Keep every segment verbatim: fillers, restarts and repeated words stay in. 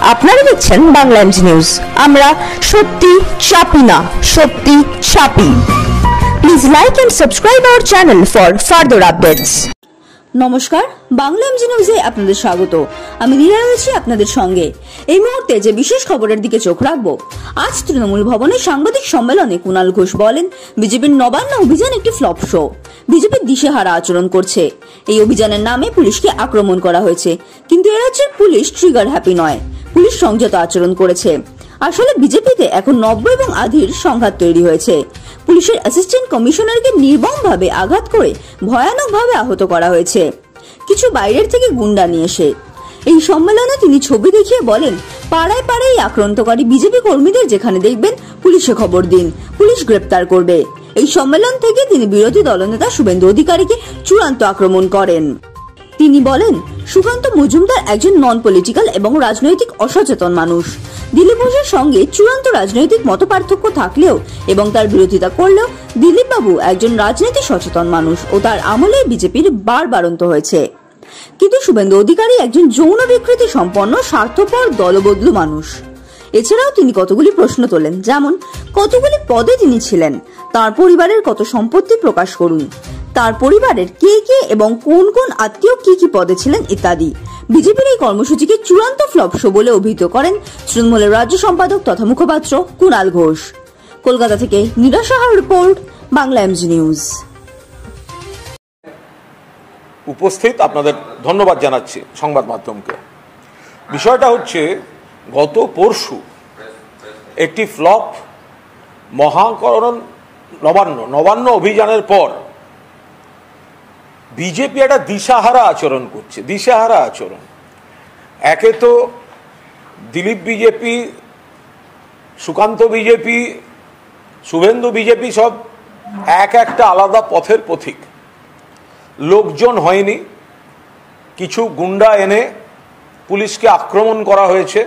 আপনারা দেখছেন Bangla MG news. আমরা সত্যি চাপি না, সত্যি ছাপি। Please like and subscribe our channel for further updates. নমস্কার, বাংলা এমজি নিউজে আপনাদের স্বাগত। আমি নীরা রয়েছি আপনাদের সঙ্গে। এই মুহূর্তে যে বিশেষ খবরের দিকে চোখ রাখবো, আজ তৃণমূল ভবনে সাংবাদিক সম্মেলনে কুণাল ঘোষ বলেন, বিজেপির নবান্ন অভিযান একটি ফ্লপ শো। বিজেপি দিশেহারা আচরণ করছে। এই অভিযানের নামে পুলিশকে আক্রমণ করা হয়েছে, কিন্তু এ রাজ্যের পুলিশ ট্রিগার হ্যাপি নয়। পুলিশ সংযত আচরণ করেছে। আসলে বিজেপিতে এখন নব্য এবং আধির সংঘাত তৈরি হয়েছে। পুলিশের অ্যাসিস্ট্যান্ট কমিশনারকে নির্মমভাবে আঘাত করে ভয়ানকভাবে আহত করা হয়েছে, কিছু বাইরের থেকে গুন্ডা নিয়ে এসে। এই সম্মেলনে তিনি ছবি দেখিয়ে বলেন, পাড়ায় পাড়ায় আক্রান্তকারী বিজেপি কর্মীদের যেখানে দেখবেন পুলিশে খবর দিন, পুলিশ গ্রেপ্তার করবে। এই সম্মেলন থেকে তিনি বিরোধী দলনেতা শুভেন্দু অধিকারীকে চূড়ান্ত আক্রমণ করেন। তিনি বলেন, সুকান্ত মজুমদার একজন নন পলিটিক্যাল এবং রাজনৈতিক অসচেতন মানুষ। দিলীপ ঘোষের সঙ্গে চূড়ান্ত রাজনৈতিক মতপার্থক্য থাকলেও এবং তার বিরোধিতা করলেও দিলীপ বাবু একজন রাজনীতি সচেতন মানুষ ও তার আমলে বিজেপির বারবারন্ত হয়েছে। কিন্তু শুভেন্দু অধিকারী একজন যৌন বিকৃতি সম্পন্ন স্বার্থপর দলবদলু মানুষ। এছাড়াও তিনি কতগুলি প্রশ্ন তোলেন, যেমন কতগুলি পদে তিনি ছিলেন, তার পরিবারের কত সম্পত্তি প্রকাশ করুন, তার পরিবারের কে কে এবং কোন কোন আত্মীয় কি কি পদে ছিলেন ইত্যাদি। বিজেপির এই কর্মসূচিকে চূড়ান্ত ফ্লপ শো বলে অভিহিত করেন তৃণমূলের রাজ্য সম্পাদক তথা মুখপাত্র কুণাল ঘোষ। কলকাতা থেকে নীরা সাহার রিপোর্ট, বাংলা এমজি নিউজ। উপস্থিত আপনাদের ধন্যবাদ জানাচ্ছি সংবাদ মাধ্যমকে। বিষয়টা হচ্ছে, গত পরশু একটি ফ্লপ মহাকরণ নবান্ন নবান্ন অভিযানের পর বিজেপি একটা দিশাহারা আচরণ করছে। দিশাহারা আচরণ, একে তো Dilip BJP, Sukanta BJP, Suvendu BJP সব এক একটা আলাদা পথের পথিক। লোকজন হয়নি, কিছু গুন্ডা এনে পুলিশকে আক্রমণ করা হয়েছে,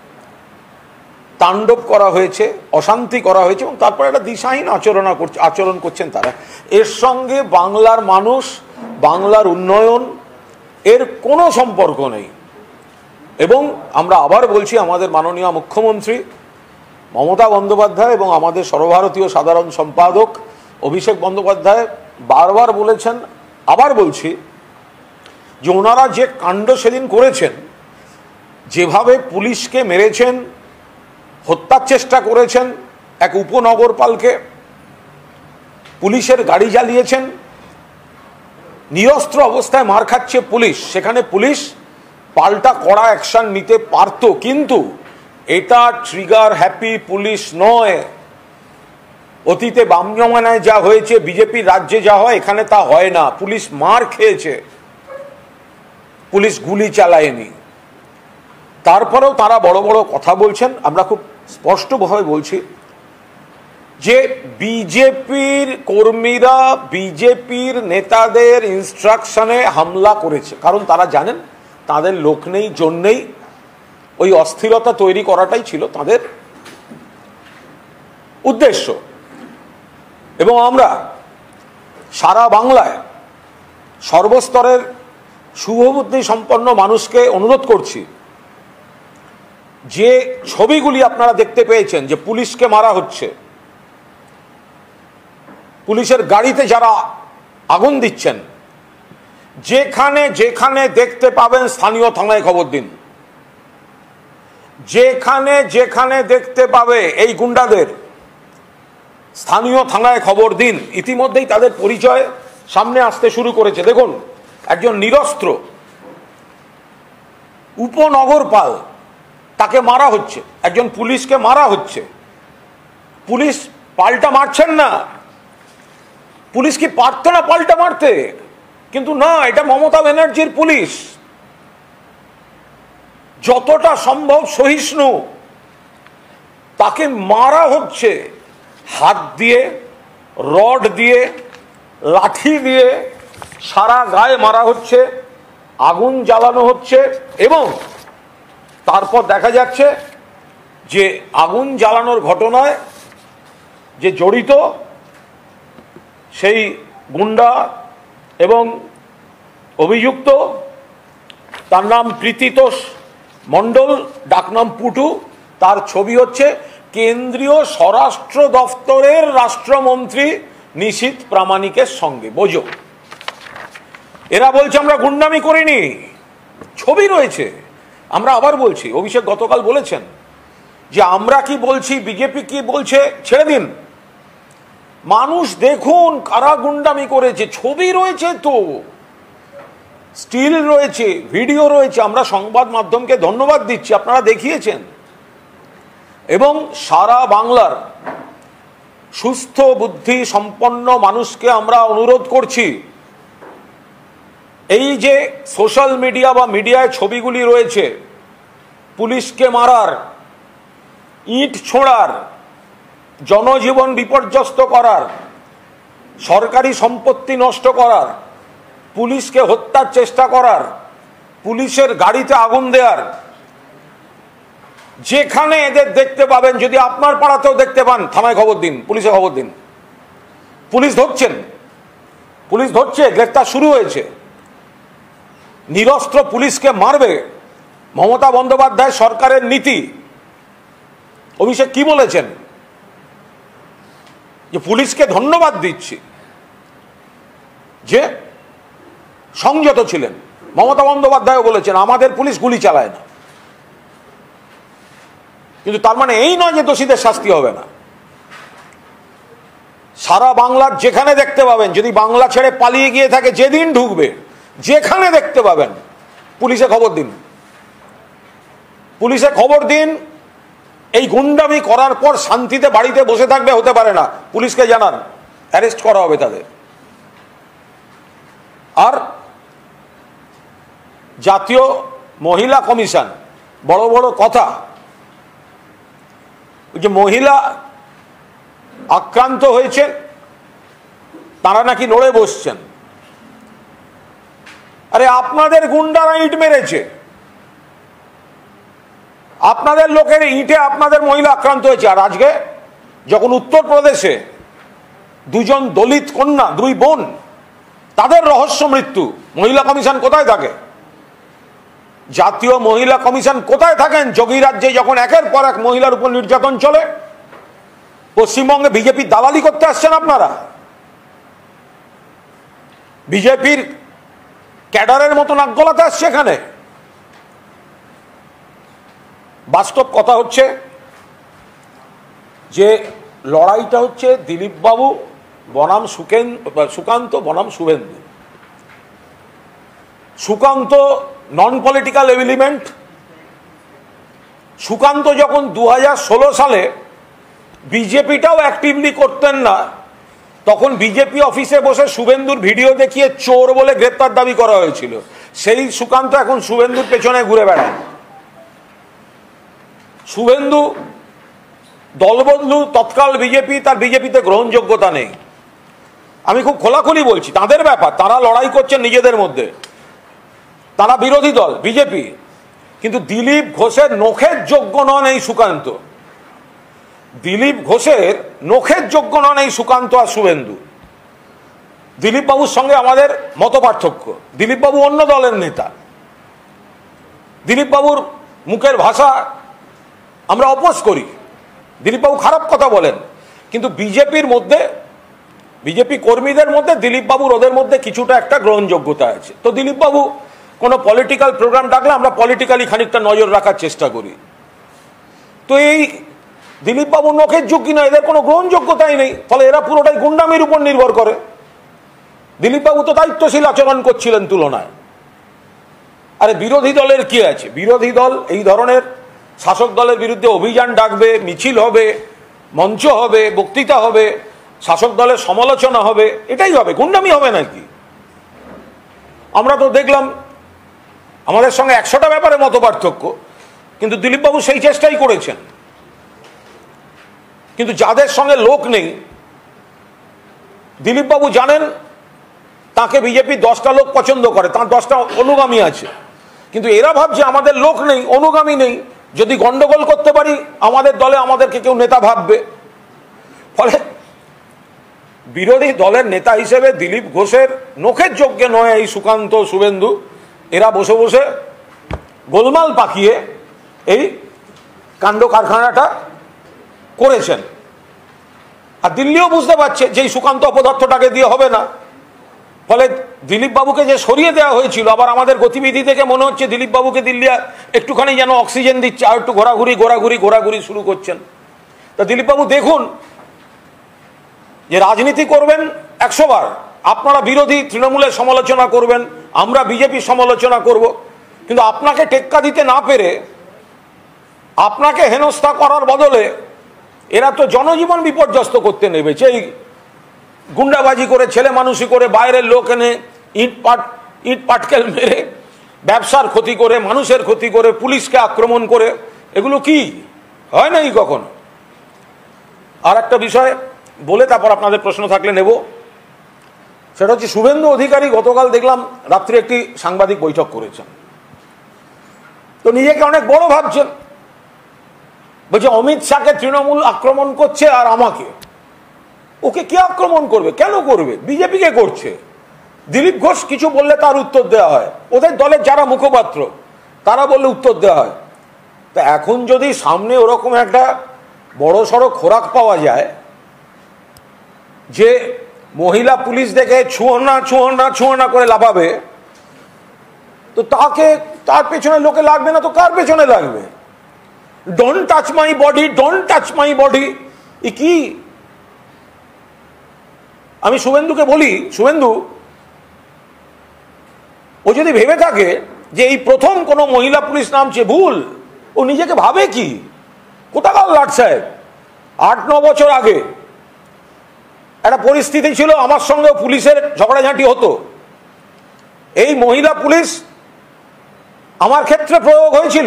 তাণ্ডব করা হয়েছে, অশান্তি করা হয়েছে এবং তারপর একটা দিশাহীন আচরণ করছে আচরণ করছেন তারা। এর সঙ্গে বাংলার মানুষ, বাংলার উন্নয়ন এর কোনো সম্পর্ক নেই। এবং আমরা আবার বলছি, আমাদের মাননীয় মুখ্যমন্ত্রী মমতা বন্দ্যোপাধ্যায় এবং আমাদের সর্বভারতীয় সাধারণ সম্পাদক অভিষেক বন্দ্যোপাধ্যায় বারবার বলেছেন, আবার বলছি, যে ওনারা যে কাণ্ড সেদিন করেছেন, যেভাবে পুলিশকে মেরেছেন, হত্যার চেষ্টা করেছেন, এক উপনগরপালকে পুলিশের গাড়ি জ্বালিয়েছেন, নিরস্ত্র অবস্থায় মার খাচ্ছে পুলিশ, সেখানে পুলিশ পাল্টা কড়া অ্যাকশন নিতে পারত, কিন্তু এটা ট্রিগার হ্যাপি পুলিশ নয়। অতীতে বাম জমানায় যা হয়েছে, বিজেপি রাজ্যে যা হয়, এখানে তা হয় না। পুলিশ মার খেয়েছে, পুলিশ গুলি চালায়নি। তারপরেও তারা বড় বড় কথা বলছেন। আমরা খুব স্পষ্টভাবে বলছি যে বিজেপির কর্মীরা বিজেপির নেতাদের ইনস্ট্রাকশনে হামলা করেছে, কারণ তারা জানেন তাদের লোক নেই, জন্যেই ওই অস্থিরতা তৈরি করাটাই ছিল তাদের উদ্দেশ্য। এবং আমরা সারা বাংলায় সর্বস্তরের শুভবুদ্ধি সম্পন্ন মানুষকে অনুরোধ করছি, যে ছবিগুলি আপনারা দেখতে পেয়েছেন, যে পুলিশকে মারা হচ্ছে, পুলিশের গাড়িতে যারা আগুন দিচ্ছেন, যেখানে যেখানে দেখতে পাবেন স্থানীয় থানায় খবর দিন। যেখানে যেখানে দেখতে পাবে এই গুন্ডাদের, স্থানীয় থানায় খবর দিন। ইতিমধ্যেই তাদের পরিচয় সামনে আসতে শুরু করেছে। দেখুন, একজন নিরস্ত্র উপনগরপাল, তাকে মারা হচ্ছে, একজন পুলিশকে মারা হচ্ছে। পুলিশ পাল্টা মারছেন না। পুলিশ কি পারত না পাল্টা মারতে? কিন্তু না, এটা মমতা ব্যানার্জির পুলিশ, যতটা সম্ভব সহিষ্ণু। তাকে মারা হচ্ছে হাত দিয়ে, রড দিয়ে, লাঠি দিয়ে, সারা গায়ে মারা হচ্ছে, আগুন জ্বালানো হচ্ছে। এবং তারপর দেখা যাচ্ছে যে আগুন জ্বালানোর ঘটনায় যে জড়িত সেই গুন্ডা এবং অভিযুক্ত, তার নাম প্রীতিতোষ মণ্ডল ডাকনাম পুটু, তার ছবি হচ্ছে কেন্দ্রীয় স্বরাষ্ট্র দপ্তরের রাষ্ট্রমন্ত্রী নিশীথ প্রামাণিকের সঙ্গে। বোঝো, এরা বলছে আমরা গুন্ডামি করিনি, ছবি রয়েছে। আমরা আবার বলছি, অভিষেক গতকাল বলেছেন যে আমরা কি বলছি, বিজেপি কি বলছে ছেড়ে দিন, মানুষ দেখুন কারা গুন্ডামি করেছে, ছবি রয়েছে তো, স্টিল রয়েছে, ভিডিও রয়েছে। আমরা সংবাদ মাধ্যমকে ধন্যবাদ দিচ্ছি, আপনারা দেখিয়েছেন। এবং সারা বাংলার সুস্থ বুদ্ধি সম্পন্ন মানুষকে আমরা অনুরোধ করছি, এই যে সোশ্যাল মিডিয়া বা মিডিয়ায় ছবিগুলি রয়েছে পুলিশকে মারার, ইট ছোঁড়ার, জনজীবন বিপর্যস্ত করার, সরকারি সম্পত্তি নষ্ট করার, পুলিশকে হত্যার চেষ্টা করার, পুলিশের গাড়িতে আগুন দেওয়ার, যেখানে এদের দেখতে পাবেন, যদি আপনার পাড়াতেও দেখতে পান থানায় খবর দিন, পুলিশে খবর দিন। পুলিশ ধরছেন, পুলিশ ধরছে, গ্রেফতার শুরু হয়েছে। নিরস্ত্র পুলিশকে মারবে মমতা বন্দ্যোপাধ্যায় সরকারের নীতি। অভিষেক কি বলেছেন, যে পুলিশকে ধন্যবাদ দিচ্ছি যে সংযত ছিলেন। মমতা বন্দ্যোপাধ্যায় বলেছেন আমাদের পুলিশ গুলি চালায় না, কিন্তু তার মানে এই নয় যে দোষীদের শাস্তি হবে না। সারা বাংলার যেখানে দেখতে পাবেন, যদি বাংলা ছেড়ে পালিয়ে গিয়ে থাকে, যেদিন ঢুকবে যেখানে দেখতে পাবেন, পুলিশে খবর দিন, পুলিশে খবর দিন। এই গুন্ডামি করার পর শান্তিতে বাড়িতে বসে থাকবে, হতে পারে না, পুলিশকে জানান, অ্যারেস্ট করা হবে তাদের। আর জাতীয় মহিলা কমিশন, বড় বড় কথা, যে মহিলা আক্রান্ত হয়েছে তারা নাকি লড়ে বসছেন। আরে আপনাদের গুন্ডারা ইট মেরেছে, আপনাদের লোকের ইটে আপনাদের মহিলা আক্রান্ত হয়েছে। আর আজকে যখন উত্তরপ্রদেশে দুজন দলিত কন্যা, দুই বোন, তাদের রহস্য মৃত্যু, মহিলা কমিশন কোথায় থাকে? জাতীয় মহিলা কমিশন কোথায় থাকেন? যোগী রাজ্যে যখন একের পর এক মহিলার উপর নির্যাতন চলে, পশ্চিমবঙ্গে বিজেপি দালালি করতে আসছেন আপনারা। বিজেপির ক্যাডারের মতো নাক গলাতে আসছে এখানে। বাস্তব কথা হচ্ছে যে লড়াইটা হচ্ছে দিলীপ বাবু বনাম সুকেন সুকান্ত বনাম Suvendu. Sukanta non political element. Sukanta যখন দু হাজার ষোলো সালে বিজেপিটাও অ্যাক্টিভলি করতেন না, তখন বিজেপি অফিসে বসে শুভেন্দুর ভিডিও দেখিয়ে চোর বলে গ্রেপ্তার দাবি করা হয়েছিল। সেই সুকান্ত এখন শুভেন্দুর পেছনে ঘুরে বেড়ায়। শুভেন্দু দলবদলু, তৎকাল বিজেপি, তার বিজেপিতে গ্রহণযোগ্যতা নেই। আমি খুব খোলাখুলি বলছি, তাদের ব্যাপার, তারা লড়াই করছেন নিজেদের মধ্যে, তারা বিরোধী দল বিজেপি। কিন্তু দিলীপ ঘোষের নখের যোগ্য নন এই সুকান্ত। দিলীপ ঘোষের নখের যোগ্য নন এই সুকান্ত আর শুভেন্দু। দিলীপ বাবুর সঙ্গে আমাদের মত পার্থক্য। দিলীপ বাবু অন্য দলের নেতা, দিলীপ বাবুর মুখের ভাষা আমরা অপোজ করি, দিলীপ বাবু খারাপ কথা বলেন, কিন্তু বিজেপির মধ্যে, বিজেপি কর্মীদের মধ্যে দিলীপ বাবুর ওদের মধ্যে কিছুটা একটা গ্রহণযোগ্যতা আছে। তো দিলীপ বাবু কোনো পলিটিক্যাল প্রোগ্রাম ডাকলে আমরা পলিটিক্যালি খানিকটা নজর রাখার চেষ্টা করি। তো এই দিলীপ বাবুর নখের যোগ্য না, এদের কোনো গ্রহণযোগ্যতাই নেই, ফলে এরা পুরোটাই গুন্ডামির উপর নির্ভর করে। দিলীপ বাবু তো দায়িত্বশীল আচরণ করছিলেন তুলনায়। আরে বিরোধী দলের কি আছে? বিরোধী দল এই ধরনের শাসক দলের বিরুদ্ধে অভিযান ডাকবে, মিছিল হবে, মঞ্চ হবে, বক্তৃতা হবে, শাসক দলের সমালোচনা হবে, এটাই হবে, গুন্ডামি হবে নাকি? আমরা তো দেখলাম আমাদের সঙ্গে একশোটা ব্যাপারে মত পার্থক্য, কিন্তু দিলীপ বাবু সেই চেষ্টাই করেছেন। কিন্তু যাদের সঙ্গে লোক নেই, দিলীপ বাবু জানেন তাকে বিজেপি দশটা লোক পছন্দ করে, তার দশটা অনুগামী আছে, কিন্তু এরা ভাবছে আমাদের লোক নেই, অনুগামী নেই, যদি গন্ডগোল করতে পারি আমাদের দলে আমাদেরকে কেউ নেতা ভাববে। ফলে বিরোধী দলের নেতা হিসেবে দিলীপ ঘোষের নখের যোগ্য নয় এই সুকান্ত, শুভেন্দু। এরা বসে বসে গোলমাল পাকিয়ে এই কাণ্ড কারখানাটা করেছেন। আর দিল্লিও বুঝতে পারছে যে এই সুকান্ত অপদার্থটাকে দিয়ে হবে না, ফলে দিলীপ বাবুকে যে সরিয়ে দেওয়া হয়েছিল, আবার আমাদের গতিবিধি থেকে মনে হচ্ছে দিলীপ বাবুকে দিল্লি একটুখানি যেন অক্সিজেন দিচ্ছে, আর একটু ঘোরাঘুরি ঘোরাঘুরি ঘোরাঘুরি শুরু করছেন। তা দিলীপ বাবু দেখুন যে রাজনীতি করবেন একশো বার, আপনারা বিরোধী তৃণমূলের সমালোচনা করবেন, আমরা বিজেপির সমালোচনা করব, কিন্তু আপনাকে টেক্কা দিতে না পেরে আপনাকে হেনস্থা করার বদলে এরা তো জনজীবন বিপর্যস্ত করতে নেমেছে। এই গুন্ডাবাজি করে, ছেলে মানুষই করে, বাইরের লোক এনে ইট পাট ইট পাটকেল মেরে, ব্যবসার ক্ষতি করে, মানুষের ক্ষতি করে, পুলিশকে আক্রমণ করে, এগুলো কি হয় নাই কখনো? আর একটা বিষয় বলে তারপর আপনাদের প্রশ্ন থাকলে নেব, সেটা হচ্ছে শুভেন্দু অধিকারী গতকাল দেখলাম রাত্রে একটি সাংবাদিক বৈঠক করেছেন। তো নিজেকে অনেক বড় ভাবছেন, বলছে অমিত শাহকে তৃণমূল আক্রমণ করছে আর আমাকে। ওকে কে আক্রমণ করবে? কেন করবে? বিজেপিকে করছে। দিলীপ ঘোষ কিছু বললে তার উত্তর দেওয়া হয়, ওদের দলের যারা মুখপাত্র তারা বললে উত্তর দেওয়া হয়। তা এখন যদি সামনে ওরকম একটা বড় সড়ো খোরাক পাওয়া যায় যে মহিলা পুলিশ দেখে ছুঁয়ো ছুঁয়ো ছুঁয়ো করে লাফাবে, তো তাকে তার পেছনে লোকে লাগবে না তো কার পেছনে লাগবে? Don't touch my body, don't touch my body, এ কি? আমি শুভেন্দুকে বলি, শুভেন্দু ও যদি ভেবে থাকে যে এই প্রথম কোনো মহিলা পুলিশ নামছে, ভুল। ও নিজেকে ভাবে কি? কোথাকার লাট সাহেব? আট ন বছর আগে একটা পরিস্থিতি ছিল, আমার সঙ্গে পুলিশের ঝগড়াঝাঁটি হতো। এই মহিলা পুলিশ আমার ক্ষেত্রে প্রয়োগ হয়েছিল,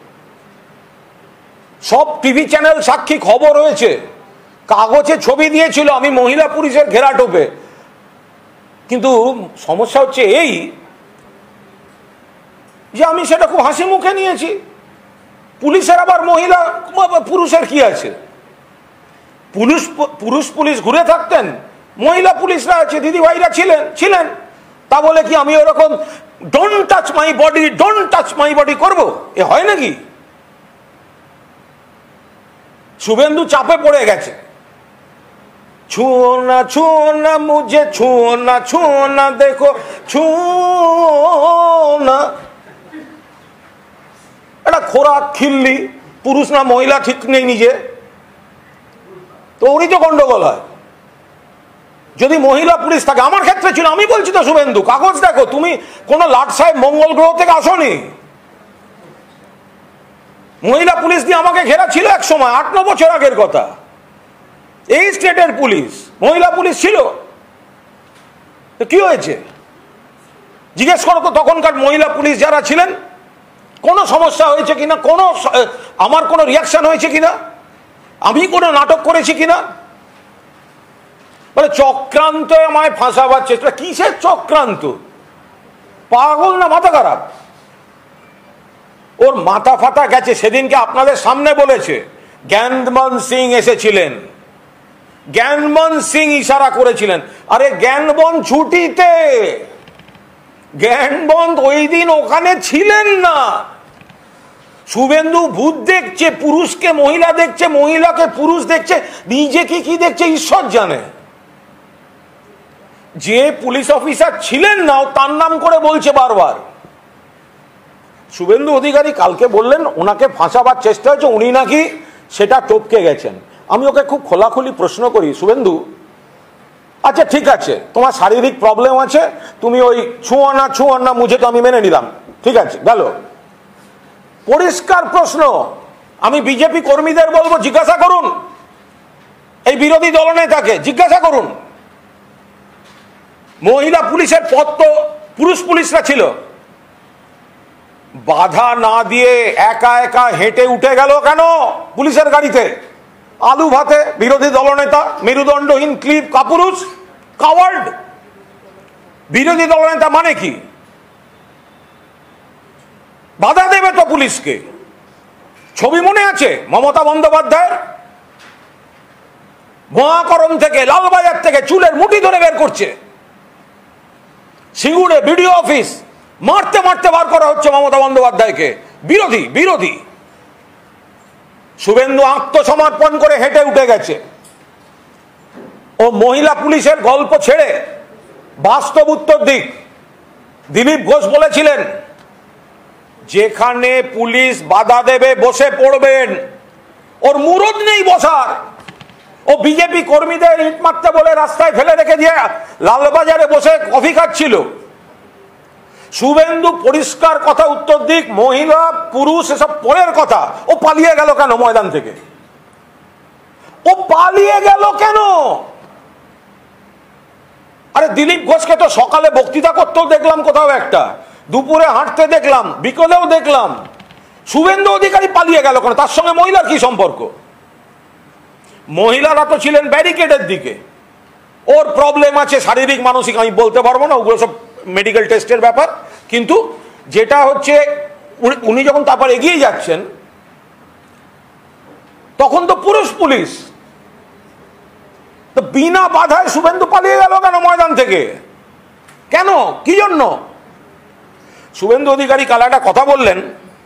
সব টিভি চ্যানেল সাক্ষী, খবর হয়েছে, কাগজে ছবি দিয়েছিল আমি মহিলা পুলিশের ঘেরাটোপে। কিন্তু সমস্যা হচ্ছে এই যে আমি সেটা খুব হাসি মুখে নিয়েছি। পুলিশের আবার মহিলা পুরুষের কি আছে? পুরুষ পুরুষ পুলিশ ঘুরে থাকতেন, মহিলা পুলিশরা আছে, দিদি ভাইরা ছিলেন ছিলেন তা বলে কি আমি ওরকম don't touch my body, don't touch my body করবো? এ হয় নাকি? শুভেন্দু চাপে পড়ে গেছে, ছুঁয়ো না ছুঁয়ো না মুঝে, ছুঁয়ো না ছুঁয়ো না দেখো, ছুঁয়ো না। এটা খোরাক খিল্লি, পুরুষ না মহিলা ঠিক নেই নিজে, তো ওরই তো গন্ডগোল হয়। যদি মহিলা পুলিশ থাকে, আমার ক্ষেত্রে ছিল, আমি বলছি তো শুভেন্দু, কাগজ দেখো, তুমি কোন লাট সাহেব মঙ্গল গ্রহ থেকে আসনি। মহিলা পুলিশ দিয়ে আমাকে ঘেরা ছিল এক সময়, আট ন বছর আগের কথা। এই স্টেটের পুলিশ মহিলা পুলিশ ছিল, কি হয়েছে জিজ্ঞেস করো তো তখনকার মহিলা পুলিশ যারা ছিলেন, কোনো সমস্যা হয়েছে কিনা, কোনো আমার কোনো রিয়াকশন হয়েছে কিনা, আমি কোনো নাটক করেছি কিনা? বলে চক্রান্ত, আমায় ফাঁসাবার চেষ্টা। কিসের চক্রান্ত? পাগল না মাথা খারাপ? ওর মাথা ফাটা গেছে। সেদিনকে আপনাদের সামনে বলেছে জ্ঞানমন সিং এসেছিলেন, জ্ঞানমন সিং ইশারা করেছিলেন। আরে জ্ঞানবন ছুটিতে, জ্ঞানবন ওই দিন ওখানে ছিলেন না। শুভেন্দু ভূত দেখছে, পুরুষকে মহিলা দেখছে, মহিলাকে পুরুষ দেখছে, নিজেকে কি দেখছে ঈশ্বর জানে। যে পুলিশ অফিসার ছিলেন না তার নাম করে বলছে বারবার। শুভেন্দু অধিকারী কালকে বললেন ওনাকে ফাঁসাবার চেষ্টা হয়েছে, উনি নাকি সেটা টপকে গেছেন। আমি ওকে খুব খোলাখুলি প্রশ্ন করি, শুভেন্দু আচ্ছা ঠিক আছে, তোমার শারীরিক প্রবলেম আছে, তুমি ওই ছুঁয়ো না ছুঁয়ো না মুঝে তো আমি মেনে নিলাম, ঠিক আছে গেল। পরিষ্কার প্রশ্ন, আমি বিজেপি কর্মীদের বলবো জিজ্ঞাসা করুন, এই বিরোধী দলনেতাকে জিজ্ঞাসা করুন, মহিলা পুলিশের পদ তো পুরুষ পুলিশরা ছিল, বাধা না দিয়ে একা একা হেঁটে উঠে গেল কেন পুলিশের গাড়িতে? আলু ভাতে বিরোধী দলনেতা, মেরুদণ্ডহীন ক্লিপ, কাপুরুষ, কাওয়ার্ড। বিরোধী দলনেতা মানে কি? বাধা দেবে তো পুলিশকে। ছবি মনে আছে মমতা বন্দ্যোপাধ্যায় মহাকরণ থেকে, লালবাজার থেকে চুলের মুঠি ধরে বের করছে, সিঙ্গুরে বিডিও অফিস মারতে মারতে বার করা হচ্ছে মমতা বন্দ্যোপাধ্যায়কে। বিরোধী বিরোধী শুভেন্দু আত্মসমর্পণ করে হেঁটে উঠে গেছে। ও মহিলা পুলিশের গল্প ছেড়ে বাস্তব উত্তর দিক। দিলীপ ঘোষ বলেছিলেন, যেখানে পুলিশ বাধা দেবে বসে পড়বেন। ওর মুরদ নেই বসার। ও বিজেপি কর্মীদের ইট মারতে বলে রাস্তায় ফেলে রেখে দিয়ে লালবাজারে বসে কফি খাচ্ছিল। শুভেন্দু পরিষ্কার কথা উত্তর দিক। মহিলা পুরুষ এসব পরের কথা। ও পালিয়ে গেল কেন ময়দান থেকে? ও পালিয়ে গেল কেন? আরে দিলীপ ঘোষকে তো সকালে বক্তৃতা করতেও দেখলাম, কোথাও একটা দুপুরে হাঁটতে দেখলাম, বিকেলেও দেখলাম। শুভেন্দু অধিকারী পালিয়ে গেল কেন? তার সঙ্গে মহিলার কি সম্পর্ক? মহিলারা তো ছিলেন ব্যারিকেডের দিকে। ওর প্রবলেম আছে শারীরিক মানসিক, আমি বলতে পারবো না, ওগুলো সব মেডিকেল টেস্টের ব্যাপার। কিন্তু যেটা হচ্ছে, উনি যখন তারপর এগিয়ে যাচ্ছেন তখন তো পুরুষ পুলিশ। তো বিনা বাধায় শুভেন্দু পালিয়ে গেল কেন ময়দান থেকে? কেন? কি জন্য? শুভেন্দু অধিকারী কাল একটা কথা বললেন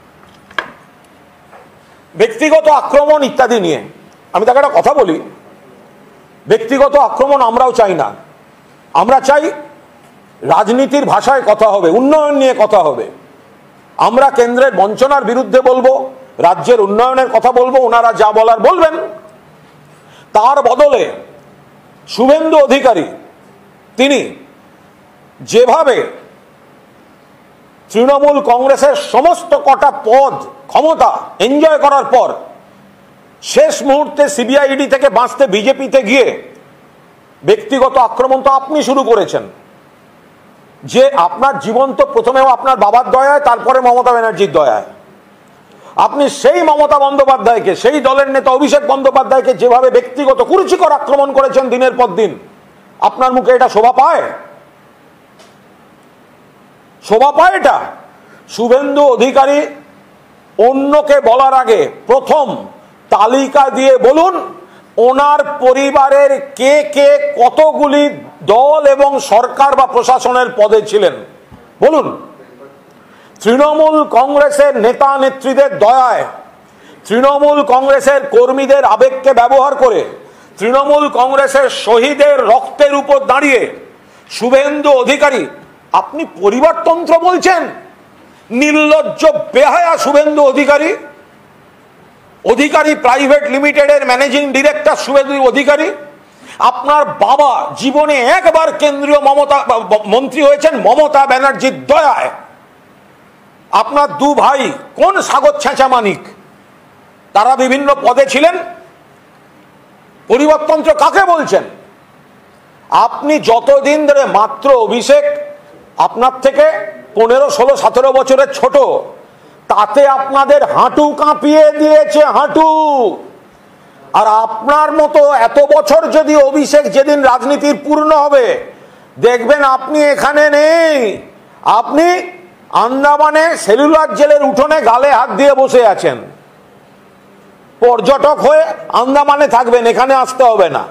ব্যক্তিগত আক্রমণ ইত্যাদি নিয়ে। আমি তাকে একটা কথা বলি, ব্যক্তিগত আক্রমণ আমরাও চাই না। আমরা চাই রাজনীতির ভাষায় কথা হবে, উন্নয়ন নিয়ে কথা হবে। আমরা কেন্দ্রের বঞ্চনার বিরুদ্ধে বলবো, রাজ্যের উন্নয়নের কথা বলবো, ওনারা যা বলার বলবেন। তার বদলে শুভেন্দু অধিকারী তিনি যেভাবে তৃণমূল কংগ্রেসের সমস্ত কটা পদ ক্ষমতা এনজয় করার পর শেষ মুহূর্তে সিবিআইডি থেকে বাঁচতে বিজেপিতে গিয়ে ব্যক্তিগত আক্রমণ তো আপনি শুরু করেছেন। যে আপনার জীবন তো প্রথমেও আপনার বাবার দয়ায়, তারপরে মমতা ব্যানার্জির দয়ায়। আপনি সেই মমতা বন্দ্যোপাধ্যায়কে, সেই দলের নেতা অভিষেক বন্দ্যোপাধ্যায়কে যেভাবে ব্যক্তিগত কুরুচিকর আক্রমণ করেছেন দিনের পর দিন, আপনার মুখে এটা শোভা পায়? শোভা পায় এটা? শুভেন্দু অধিকারী অন্যকে বলার আগে প্রথম তালিকা দিয়ে বলুন ওনার পরিবারের কে কে কতগুলি দল এবং সরকার বা প্রশাসনের পদে ছিলেন। বলুন। তৃণমূল কংগ্রেসের নেতা নেত্রীদের দয়ায়, তৃণমূল কংগ্রেসের কর্মীদের আবেগকে ব্যবহার করে, তৃণমূল কংগ্রেসের শহীদের রক্তের উপর দাঁড়িয়ে শুভেন্দু অধিকারী আপনি পরিবারতন্ত্র বলছেন? নির্লজ্জ বেহায়া শুভেন্দু অধিকারী। অধিকারী প্রাইভেট লিমিটেডের ম্যানেজিং ডিরেক্টর শুভেন্দু অধিকারী। আপনার বাবা জীবনে একবার কেন্দ্রীয় মমতা মন্ত্রী হয়েছেন মমতা ব্যানার্জির দয়ায়। আপনার দু ভাই কোন সাগর ছেঁচা মানিক, তারা বিভিন্ন পদে ছিলেন। পরিবারতন্ত্র কাকে বলছেন? আপনি যতদিন ধরে, মাত্র অভিষেক আপনার থেকে পনেরো ষোলো সতেরো বছরের ছোট, তাতে আপনাদের হাঁটু কাঁপিয়ে দিয়েছে, হাঁটু। আর আপনার মতো এত বছর যদি অভিষেক যেদিন রাজনীতির পূর্ণ হবে দেখবেন আপনি এখানে নেই, আপনি আন্দামানে সেলুলার জেলের উঠোনে গালে হাত দিয়ে বসে আছেন। পর্যটক হয়ে আন্দামানে থাকবেন, এখানে আসতে হবে না।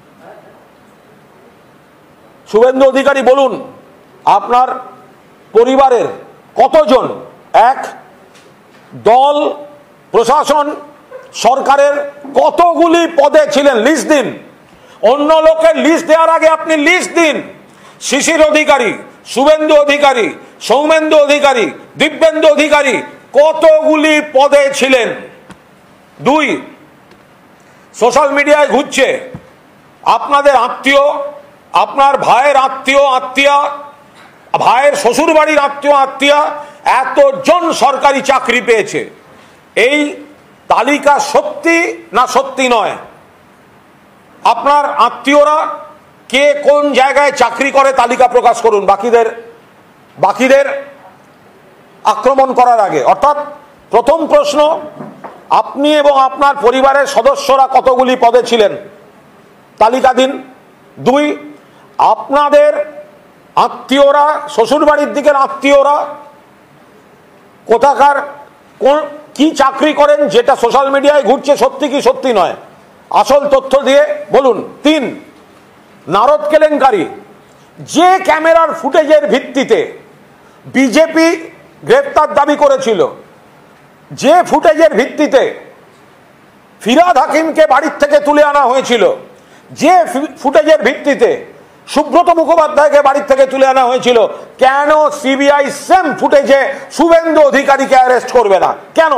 শুভেন্দু অধিকারী বলুন আপনার পরিবারের কতজন এক দল, প্রশাসন, সরকারের কতগুলি পদে ছিলেন? লিস্ট দিন। অন্য লোকের লিস্ট দেওয়ার আগে আপনি লিস্ট দিন। শিশির অধিকারী, শুভেন্দু অধিকারী, সৌমেন্দু অধিকারী, দিব্যেন্দু অধিকারী কতগুলি পদে ছিলেন? দুই, সোশ্যাল মিডিয়ায় ঘুরছে আপনাদের আত্মীয়, আপনার ভাইয়ের আত্মীয় আত্মীয়া, ভাইয়ের শ্বশুর বাড়ির আত্মীয় আত্মীয়া এতজন সরকারি চাকরি পেয়েছে। এই তালিকা সত্যি না সত্যি নয়? আপনার আত্মীয়রা কে কোন জায়গায় চাকরি করে তালিকা প্রকাশ করুন বাকিদের বাকিদের আক্রমণ করার আগে। অর্থাৎ প্রথম প্রশ্ন, আপনি এবং আপনার পরিবারের সদস্যরা কতগুলি পদে ছিলেন তালিকা দিন। দুই, আপনাদের আত্মীয়রা, শ্বশুরবাড়ির দিকের আত্মীয়রা কোথাকার কোন কি চাকরি করেন, যেটা সোশ্যাল মিডিয়ায় ঘুরছে সত্যি কি সত্যি নয়, আসল তথ্য দিয়ে বলুন। তিন, নারদ কেলেঙ্কারি, যে ক্যামেরার ফুটেজের ভিত্তিতে বিজেপি গ্রেপ্তার দাবি করেছিল, যে ফুটেজের ভিত্তিতে ফিরহাদ হাকিমকে বাড়ির থেকে তুলে আনা হয়েছিল, যে ফুটেজের ভিত্তিতে সুব্রত মুখোপাধ্যায়কে বাড়ির থেকে তুলে আনা হয়েছিল, কেন সিবিআই সেম ফুটেজে শুভেন্দু অধিকারীকে অ্যারেস্ট করবে না? কেন?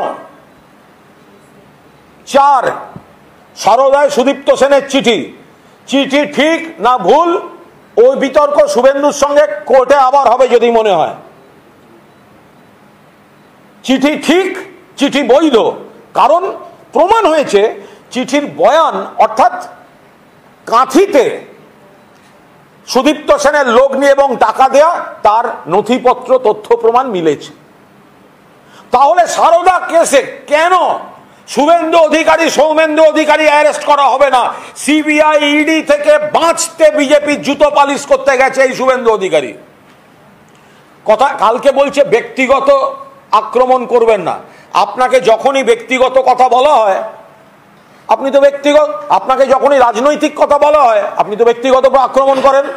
চার, সারদায় সুদীপ্ত সেনের চিঠি, চিঠি ঠিক না ভুল ওই বিতর্ক শুভেন্দুর সঙ্গে কোর্টে আবার হবে যদি মনে হয়। চিঠি ঠিক, চিঠি বৈধ, কারণ প্রমাণ হয়েছে চিঠির বয়ান অর্থাৎ কাঁথিতে সুদীপ্ত সেনের লগ্নি এবং টাকা দেয়া তার নথিপত্র তথ্য প্রমাণ মিলেছে। তাহলে সারদা কেসে কেন শুভেন্দু অধিকারী সৌমেন্দু অধিকারী অ্যারেস্ট করা হবে না? সিবিআই ইডি থেকে বাঁচতে বিজেপি জুতো পালিশ করতে গেছে এই শুভেন্দু অধিকারী। কথা কালকে বলছে ব্যক্তিগত আক্রমণ করবেন না। আপনাকে যখনই ব্যক্তিগত কথা বলা হয় আপনি তো ব্যক্তিগত, আপনাকে যখনই রাজনৈতিক কথা বলা হয় আপনি তো ব্যক্তিগত আক্রমণ করেন।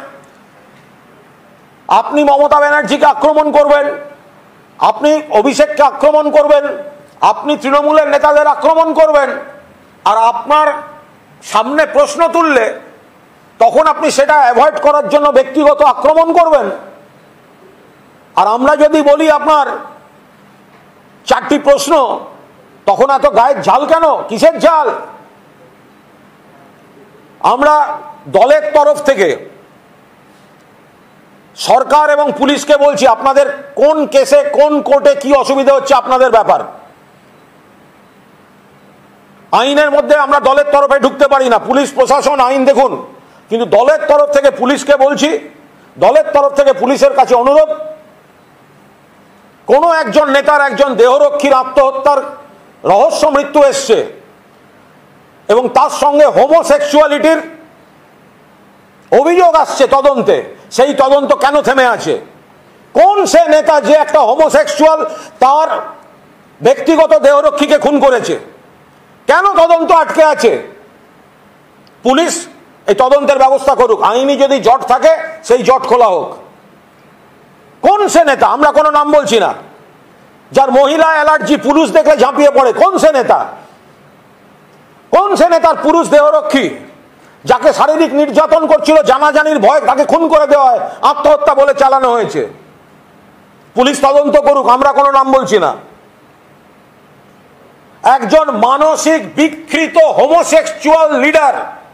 আপনি মমতা ব্যানার্জিকে আক্রমণ করবেন, আপনি অভিষেককে আক্রমণ করবেন, আপনি তৃণমূলের নেতাদের আক্রমণ করবেন, আর আপনার সামনে প্রশ্ন তুললে তখন আপনি সেটা অ্যাভয়েড করার জন্য ব্যক্তিগত আক্রমণ করবেন। আর আমরা যদি বলি আপনার চারটি প্রশ্ন, তখন এত গায়ের ঝাল কেন? কিসের ঝাল? আমরা দলের তরফ থেকে সরকার এবং পুলিশকে বলছি, আপনাদের কোন কেসে কোন কোর্টে কি অসুবিধা হচ্ছে আপনাদের ব্যাপার। আইনের মধ্যে আমরা দলের তরফে ঢুকতে পারি না, পুলিশ প্রশাসন আইন দেখুন, কিন্তু দলের তরফ থেকে পুলিশকে বলছি, দলের তরফ থেকে পুলিশের কাছে অনুরোধ, কোন একজন নেতার একজন দেহরক্ষীর আত্মহত্যার রহস্য মৃত্যু এসছে এবং তার সঙ্গে হোমোসেক্সুয়ালিটির অভিযোগ আসছে তদন্তে, সেই তদন্ত কেন থেমে আছে? কোন সে নেতা যে একটা হোমোসেক্সুয়াল তার ব্যক্তিগত দেহরক্ষীকে খুন করেছে? কেন তদন্ত আটকে আছে? পুলিশ এই তদন্তের ব্যবস্থা করুক, আইনি যদি জট থাকে সেই জট খোলা হোক। কোন সে নেতা, আমরা কোনো নাম বলছি না, যার মহিলা অ্যালার্জি পুরুষ দেখলে ঝাঁপিয়ে পড়ে? কোন সে নেতা? কোন সে নেতার পুরুষ দেহরক্ষী যাকে শারীরিক নির্যাতন করছিল, জানাজানির ভয় তাকে খুন করে দেওয়া হয়, আত্মহত্যা বলে চালানো হয়েছে? পুলিশ তদন্ত করুক, আমরা কোনো নাম বলছি না। একজন মানসিক বিকৃত হোমোসেক্সুয়াল লিডার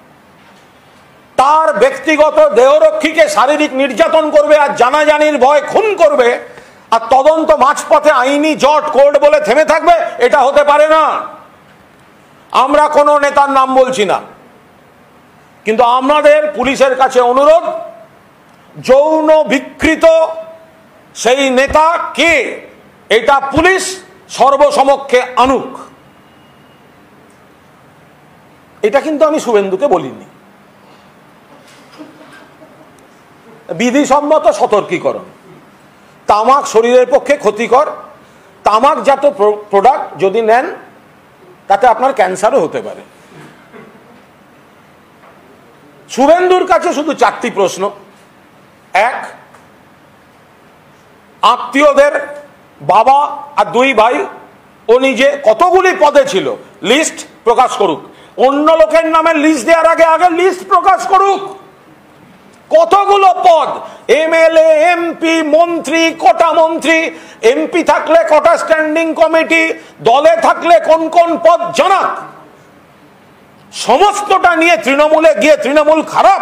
তার ব্যক্তিগত দেহরক্ষীকে শারীরিক নির্যাতন করবে আর জানাজানির ভয় খুন করবে, আর তদন্ত মাঝপথে আইনি জট কোর্ট বলে থেমে থাকবে? এটা হতে পারে না। আমরা কোনো নেতার নাম বলছি না, কিন্তু আমাদের পুলিশের কাছে অনুরোধ, যৌন বিকৃত সেই নেতা কে এটা পুলিশ সর্বসমক্ষে আনুক। এটা কিন্তু আমি শুভেন্দুকে বলিনি। বিধিসম্মত সতর্কীকরণ, তামাক শরীরের পক্ষে ক্ষতিকর, তামাকজাত প্রোডাক্ট যদি নেন তাতে আপনার ক্যান্সারও হতে পারে। শুভেন্দুর কাছে শুধু চারটি প্রশ্ন। এক, আত্মীয়দের বাবা আর দুই ভাই, ও নিজে কতগুলি পদে ছিল লিস্ট প্রকাশ করুক। অন্য লোকের নামে লিস্ট দেওয়ার আগে আগে লিস্ট প্রকাশ করুক। কতগুলো পদ, এমএলএ, এমপি, মন্ত্রী, কটা মন্ত্রী, এমপি থাকলে কটা স্ট্যান্ডিং কমিটি, দলে থাকলে কোন কোন পদ জানাক। সমস্তটা নিয়ে তৃণমূলে গিয়ে তৃণমূল খারাপ,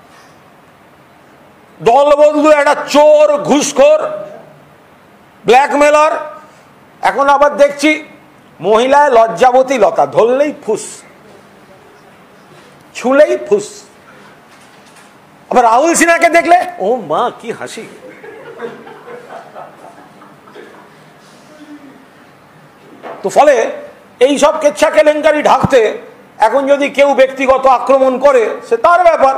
দলবন্ধু একটা চোর, ঘুষখোর, ব্ল্যাকমেলার। এখন আবার দেখছি মহিলায় লজ্জাবতী লতা, ধরলেই ফুস, ছুলেই ফুস। আবার রাহুল সিনহাকে দেখলে ও মা কি হাসি। তো ফলে এই সব কেচ্ছা কেলেঙ্কারি ঢাকতে এখন যদি কেউ ব্যক্তিগত আক্রমণ করে সে তার ব্যাপার।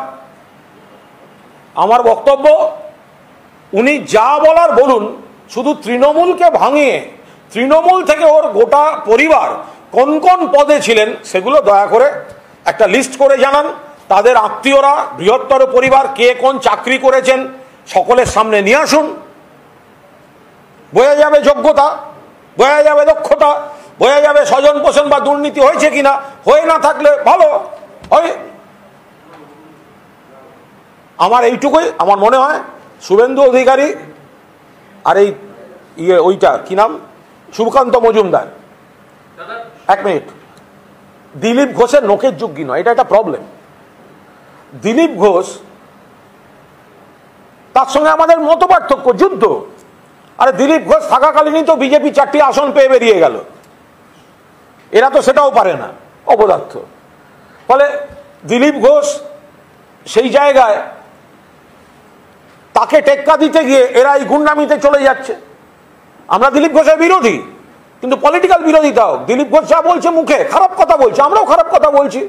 আমার বক্তব্য, উনি যা বলার বলুন, শুধু তৃণমূলকে ভাঙিয়ে তৃণমূল থেকে ওর গোটা পরিবার কোন কোন পদে ছিলেন সেগুলো দয়া করে একটা লিস্ট করে জানান। তাদের আত্মীয়রা, বৃহত্তর পরিবার কে কোন চাকরি করেছেন সকলের সামনে নিয়ে আসুন। বোঝা যাবে যোগ্যতা, বোঝা যাবে দক্ষতা, বোঝা যাবে স্বজন পোষণ বা দুর্নীতি হয়েছে কিনা। হয়ে না থাকলে ভালো হয়। আমার এইটুকুই আমার মনে হয় শুভেন্দু অধিকারী আর এই ইয়ে ওইটা কি নাম সুকান্ত মজুমদার, এক মিনিট, দিলীপ ঘোষের নোকের যোগ্য নয়, এটা একটা প্রবলেম। দিলীপ ঘোষ তার সঙ্গে আমাদের মত পার্থক্য, যুদ্ধ। আরে দিলীপ ঘোষ থাকাকালীনই তো বিজেপি চারটি আসন পেয়ে বেরিয়ে গেল, এরা তো সেটাও পারে না, অপদার্থ। ফলে দিলীপ ঘোষ সেই জায়গায় তাকে টেক্কা দিতে গিয়ে এরা এই গুন্ডামিতে চলে যাচ্ছে। আমরা দিলীপ ঘোষের বিরোধী, কিন্তু পলিটিক্যাল বিরোধিতাও। দিলীপ ঘোষ যা বলছে মুখে খারাপ কথা বলছে, আমরাও খারাপ কথা বলছি।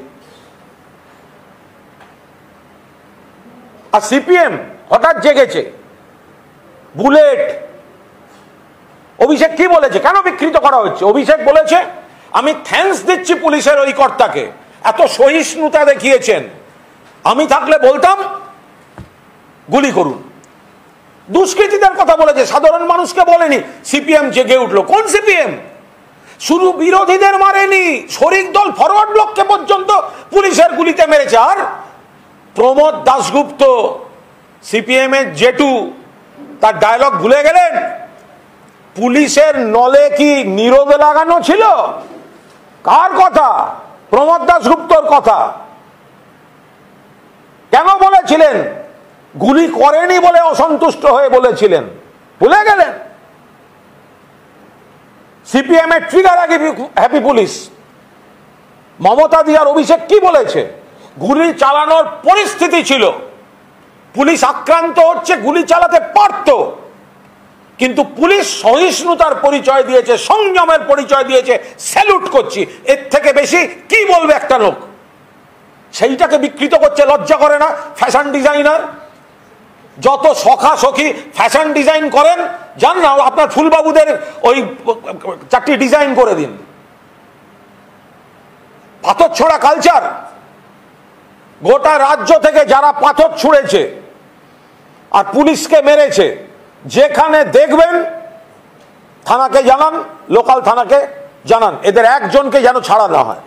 আর সিপিএম হঠাৎ জেগেছে। বুলেট অভিষেক কি বলেছে, কেন বিকৃত করা হচ্ছে? অভিষেক বলেছে আমি থ্যাঙ্কস দিচ্ছি পুলিশের ওই কর্তাকে, এত সহিষ্ণুতা দেখিয়েছেন। আমি থাকলে বলতাম গুলি করুন। দুষ্কৃতীদের কথা বলেছে, সাধারণ মানুষকে বলেনি। সিপিএম জেগে উঠলো। কোন সিপিএম? শুধু বিরোধীদের মারেনি, শরিক দল ফরওয়ার্ড ব্লককে পর্যন্ত পুলিশের গুলিতে মেরেছে। আর প্রমোদ দাশগুপ্ত সিপিএম এর জেটু, তার ডায়লগ ভুলে গেলেন? পুলিশের নলে কি নিরোধ লাগানো ছিল? কার কথা? প্রমোদ দাশগুপ্তর কথা। কেন বলেছিলেন? গুলি করেনি বলে অসন্তুষ্ট হয়ে বলেছিলেন, ভুলে গেলেন? সিপিএম এর trigger happy police. Mamata di আর অভিষেক কি বলেছে? গুলি চালানোর পরিস্থিতি ছিল, পুলিশ আক্রান্ত হচ্ছে, গুলি চালাতে পারত, কিন্তু পুলিশ সহিষ্ণুতার পরিচয় দিয়েছে, সংযমের পরিচয় দিয়েছে। স্যালুট করছি। এর থেকে বেশি কি বলবে একটা লোক? সেইটাকে বিকৃত করছে, লজ্জা করে না? ফ্যাশন ডিজাইনার যত সখা সখী ফ্যাশন ডিজাইন করেন, জান না আপনার ফুলবাবুদের ওই চারটি ডিজাইন করে দিন। পাথর ছোড়া কালচার। গোটা রাজ্য থেকে যারা পাথর ছুঁড়েছে আর পুলিশকে মেরেছে, যেখানে দেখবেন থানাকে জানান, লোকাল থানাকে জানান, এদের একজনকে যেন ছাড়া না হয়।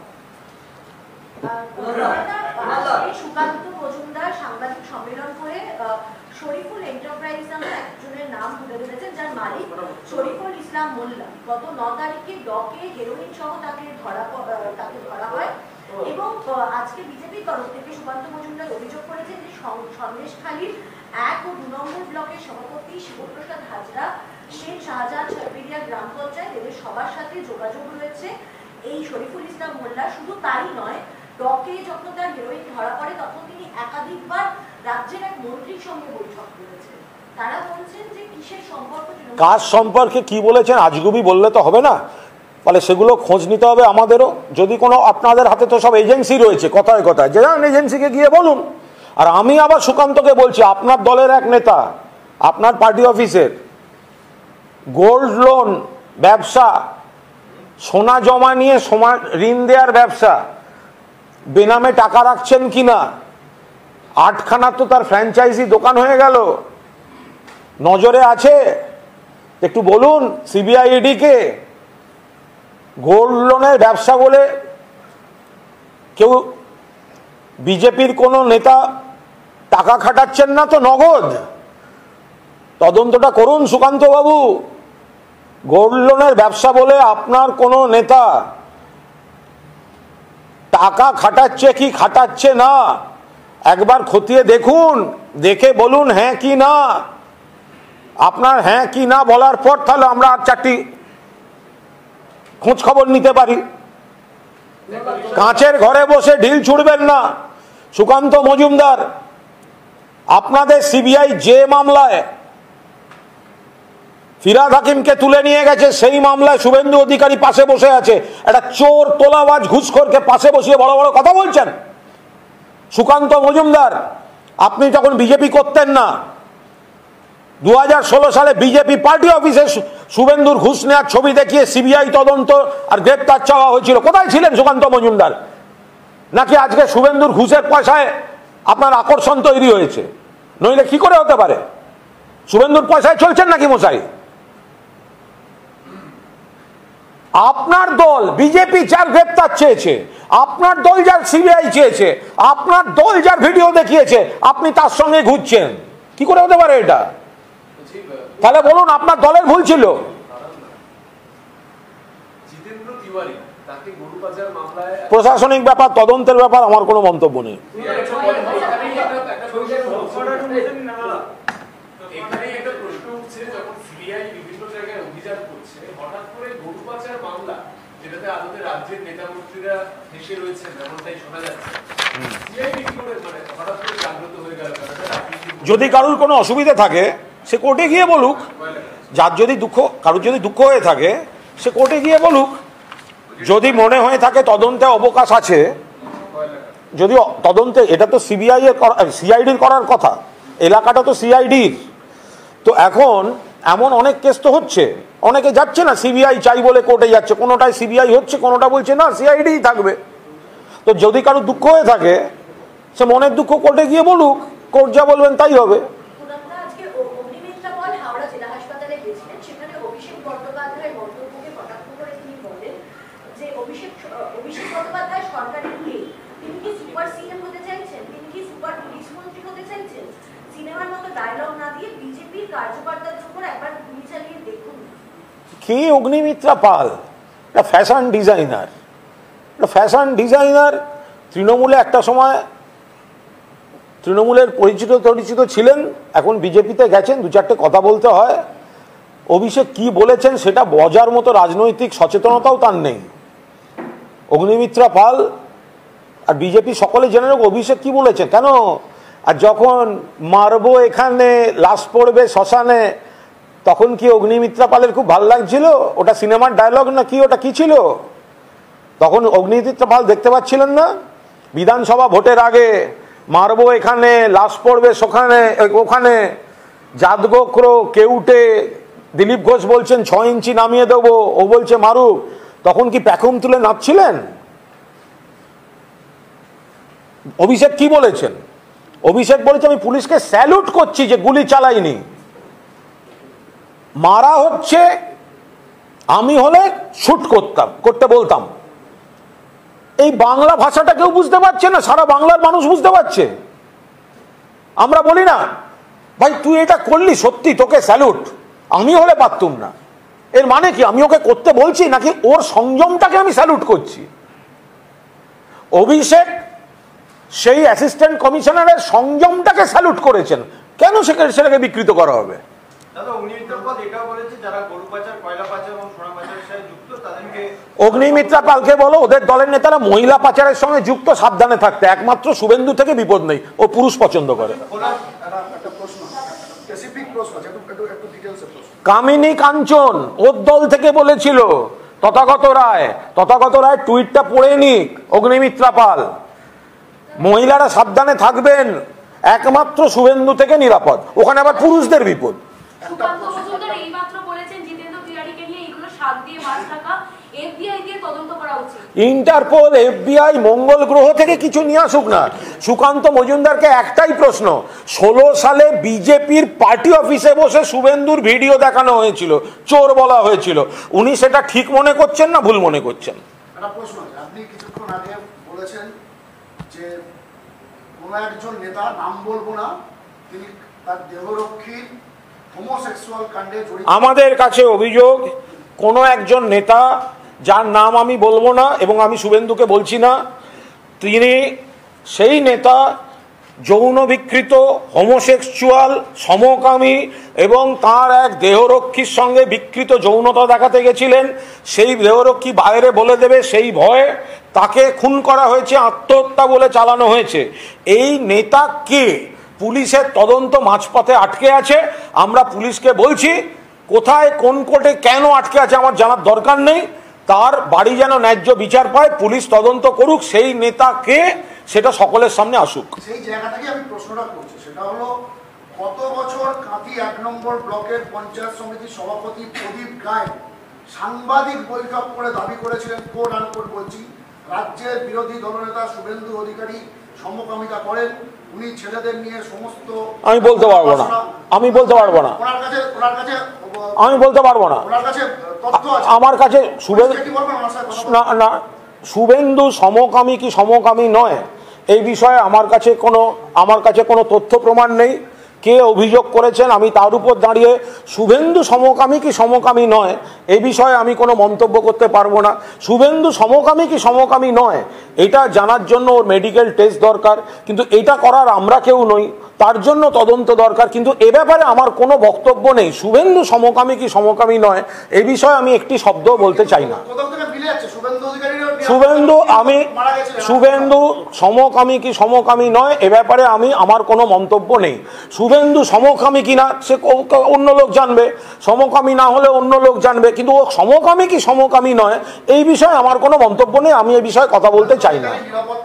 সুকান্ত মজুমদার সাংবাদিক সম্মেলন করে শরীফুল এন্টারপ্রাইজ নামে একজনের নাম তুলে ধরেছেন, যার মালিক শরীফুল ইসলাম মোল্লা। গত ন তারিখে ডকে হেরোইন সহ তাকে ধরা তাকে ধরা হয় এবং আজকে বিজেপির তরফ থেকে সুকান্ত মজুমদার অভিযোগ করেছেন যে সন্দেশখালীর এক ও দু নম্বর ব্লকের সভাপতি শিবপ্রসাদ হাজরা, শেখ শাহজাহান সার্বিরিয়া গ্রাম পঞ্চায়েত, এদের সবার সাথে যোগাযোগ রয়েছে এই শরীফুল ইসলাম মোল্লা। শুধু তাই নয়, ডকে যখন তার হেরোইন ধরা পড়ে তখন তিনি একাধিকবার রাজ্যের এক মন্ত্রীর সঙ্গে বৈঠক করেছেন। তারা বলছেন যে কিসের সম্পর্ক, কাজ সম্পর্কে কি বলেছেন আজগুবি বললে তো হবে না, ফলে সেগুলো খোঁজ নিতে হবে আমাদেরও। যদি কোনো আপনাদের হাতে তো সব এজেন্সি রয়েছে, কথায় কথায় যে যান এজেন্সিকে গিয়ে বলুন। আর আমি আবার সুকান্তকে বলছি, আপনার দলের এক নেতা আপনার পার্টি অফিসের গোল্ড লোন ব্যবসা, সোনা জমা নিয়ে ঋণ দেওয়ার ব্যবসা, বেনামে টাকা রাখছেন কিনা, আটখানা তো তার ফ্র্যাঞ্চাইজি দোকান হয়ে গেল, নজরে আছে? একটু বলুন সিবিআই ইডি কে। গোল্ড লোনের ব্যবসা বলে কেউ বিজেপির কোনো নেতা টাকা খাটাচ্ছেন না তো? নগদ তদন্তটা করুন সুকান্ত বাবু। গোল্ড লোনের ব্যবসা বলে আপনার কোনো নেতা টাকা খাটাচ্ছে কি খাটাচ্ছে না একবার খতিয়ে দেখুন, দেখে বলুন হ্যাঁ কি না। আপনার হ্যাঁ কি না বলার পর তাহলে আমরা আর চারটি খোঁজ খবর নিতে পারি। কাঁচের ঘরে বসে ঢিল ছুড়বেন না সুকান্ত মজুমদার। আপনাদের সিবিআই যে মামলায় ফিরহাদ হাকিমকে তুলে নিয়ে গেছে, সেই মামলায় শুভেন্দু অধিকারী পাশে বসে আছে। একটা চোর তোলাবাজ ঘুষখোরকে পাশে বসিয়ে বড় বড় কথা বলছেন। সুকান্ত মজুমদার, আপনি যখন বিজেপি করতেন না, দু হাজার ষোলো সালে বিজেপি পার্টি অফিসে শুভেন্দুর ঘুষ নেওয়ার ছবি দেখিয়ে সিবিআই তদন্ত আর গ্রেপ্তার চাওয়া হয়েছিল। কোথায় ছিলেন সুকান্ত মজুমদার? নাকি আজকে শুভেন্দুর ঘুষের পয়সায় আপনার আকর্ষণ তৈরি হয়েছে? নইলে কি করে হতে পারে? শুভেন্দুর পয়সায় চলছেন নাকি মশাই? আপনার দল বিজেপি যার গ্রেপ্তার চেয়েছে, আপনার দল যার সিবিআই চেয়েছে, আপনার দল যার ভিডিও দেখিয়েছে, আপনি তার সঙ্গে ঘুরছেন, কি করে হতে পারে এটা? তাহলে বলুন আপনার দলের ভুল ছিল? প্রশাসনিক ব্যাপার, তদন্তের ব্যাপার, আমার কোনো মন্তব্য নেই। যদি কারোর কোনো অসুবিধা থাকে সে কোর্টে গিয়ে বলুক, যার যদি দুঃখ, কারোর যদি দুঃখ হয়ে থাকে সে কোর্টে গিয়ে বলুক। যদি মনে হয়ে থাকে তদন্তে অবকাশ আছে, যদি তদন্তে, এটা তো সিবিআই এর সিআইডির করার কথা, এলাকাটা তো সিআইডির, তো এখন এমন অনেক কেস তো হচ্ছে, অনেকে যাচ্ছে না সিবিআই চাই বলে কোর্টে যাচ্ছে, কোনোটাই সিবিআই হচ্ছে, কোনোটা বলছে না সিআইডি থাকবে। তো যদি কারো দুঃখ হয়ে থাকে সে মনের দুঃখ কোর্টে গিয়ে বলুক, কোর্ট যা বলবেন তাই হবে। কে অগ্নিমিত্রা পাল? একটা ফ্যাশন ডিজাইনার, একটা ফ্যাশন ডিজাইনার তৃণমূলে একটা সময় তৃণমূলের পরিচিত পরিচিত ছিলেন, এখন বিজেপিতে গেছেন, দু চারটে কথা বলতে হয়। অভিষেক কি বলেছেন সেটা বোঝার মতো রাজনৈতিক সচেতনতাও তার নেই। অগ্নিমিত্রা পাল আর বিজেপি সকলে জেনে রাখো অভিষেক কি বলেছেন কেন। আর যখন মারবো এখানে লাশ পড়বে শ্মশানে, তখন কি অগ্নিমিত্রা পালের খুব ভালো লাগছিল? ওটা সিনেমার ডায়লগ না কি, ওটা কি ছিল? তখন অগ্নিমিত্রা পাল দেখতে পাচ্ছিলেন না? বিধানসভা ভোটের আগে মারবো এখানে লাশ পড়বে সেখানে ওখানে, জাতগোখরো কেউটে, দিলীপ ঘোষ বলছেন ছ ইঞ্চি নামিয়ে দেবো, ও বলছে মারুক, তখন কি প্যাকুম তুলে নাচছিলেন? অভিষেক কি বলেছেন? অভিষেক বলেছে আমি পুলিশকে স্যালুট করছি যে গুলি চালাইনি, মারা হচ্ছে, আমি হলে শুট করতাম, করতে বলতাম। এই বাংলা ভাষাটা কেউ বুঝতে পারছে না, সারা বাংলার মানুষ বুঝতে পারছে। আমরা বলি না ভাই তুই এটা করলি সত্যি, তোকে স্যালুট, আমি হলে পারতুম না। এর মানে কি আমি ওকে করতে বলছি নাকি ওর সংযমটাকে আমি স্যালুট করছি? অভিষেক সেই অ্যাসিস্ট্যান্ট কমিশনারের সংযমটাকে স্যালুট করেছেন, কেন সেখানে সেটাকে বিকৃত করা হবে? অগ্নিমিত্রা পালকে বলো ওদের দলের নেতারা মহিলা পাচারের সঙ্গে যুক্ত, সাবধানে থাকতে, একমাত্র শুভেন্দু থেকে বিপদ নেই, ও পুরুষ পছন্দ করে। কামিনী কাঞ্চন ওর দল থেকে বলেছিল, তথাগত রায়, তথাগত রায় টুইটটা পড়ে নিক অগ্নিমিত্রা পাল, মহিলারা সাবধানে থাকবেন, একমাত্র শুভেন্দু থেকে নিরাপদ, ওখানে আবার পুরুষদের বিপদ। ইন্টারপোল এফবিআই মঙ্গল গ্রহ থেকে কিছু নিয়ে আসুক না। সুকান্ত মজুমদারকে একটাই প্রশ্ন, ষোলো সালে বিজেপির পার্টি অফিসে বসে শুভেন্দুর ভিডিও দেখানো হয়েছিল, চোর বলা হয়েছিল, উনি সেটা ঠিক মনে করছেন না ভুল মনে করছেন? একটা প্রশ্ন, আপনি কিছুক্ষণ আগে বলেছেন যে কোন একজন নেতা, নাম বলবো না, তিনি তার দেহরক্ষীর হোমোসেক্সুয়াল কাণ্ডে জড়িত। আমাদের কাছে অভিযোগ কোনো একজন নেতা, যার নাম আমি বলবো না এবং আমি শুভেন্দুকে বলছি না, তিনি সেই নেতা যৌন বিকৃত, হোমোসেক্সুয়াল, সমকামী এবং তার এক দেহরক্ষীর সঙ্গে বিকৃত যৌনতা দেখাতে গেছিলেন। সেই দেহরক্ষী বাইরে বলে দেবে সেই ভয়ে তাকে খুন করা হয়েছে, আত্মহত্যা বলে চালানো হয়েছে। এই নেতা কে? পুলিশের তদন্ত মাঝপথে আটকে আছে। আমরা পুলিশকে বলছি কোথায় কোন কোর্টে কেন আটকে আছে আমার জানার দরকার নেই, তার বাড়ি যেন ন্যায্য বিচার পায়, পুলিশ তদন্ত করুক, সেই নেতা কে সেটা সকলের সামনে আসুক। সেই জায়গা থেকে আমি প্রশ্নটা করছি, সেটা হলো গত বছর কাঁথি এক নম্বর ব্লকের পঞ্চায়েত সমিতির সভাপতি প্রদীপ গায় সাংবাদিক বৈঠক করে দাবি করেছিলেন, কোট আনকোট বলছি, রাজ্যের বিরোধী দলনেতা শুভেন্দু অধিকারী সমকামিতা করেন, উনি ছেলেদের নিয়ে সমস্ত আমি বলতে পারবো না, আমি বলতে পারবো না, ওনার কাছে ওনার কাছে আমি বলতে পারবো না, ওনার কাছে তথ্য আছে। আমার কাছে শুভেন্দু কি বলবেন ওনার সাথে কথা বলতে? না না শুভেন্দু সমকামী কি সমকামী নয় এই বিষয়ে আমার কাছে কোনো আমার কাছে কোনো তথ্য প্রমাণ নেই। কে অভিযোগ করেছেন আমি তার উপর দাঁড়িয়ে শুভেন্দু সমকামী কি সমকামী নয় এই বিষয়ে আমি কোনো মন্তব্য করতে পারবো না। শুভেন্দু সমকামী কি সমকামী নয় এটা জানার জন্য ওর মেডিকেল টেস্ট দরকার, কিন্তু এটা করার আমরা কেউ নই, তার জন্য তদন্ত দরকার। কিন্তু এ ব্যাপারে আমার কোনো বক্তব্য নেই। শুভেন্দু সমকামী কি সমকামী নয় এই বিষয়ে আমি একটি শব্দ বলতে চাই না। শুভেন্দু আমি শুভেন্দু সমকামী কি সমকামী নয় এ ব্যাপারে আমি আমার কোনো মন্তব্য নেই। শুভেন্দু সমকামী কিনা সে অন্য লোক জানবে, সমকামী না হলে অন্য লোক জানবে, কিন্তু ও সমকামী কি সমকামী নয় এই বিষয়ে আমার কোনো মন্তব্য নেই, আমি এই বিষয়ে কথা বলতে চাই না।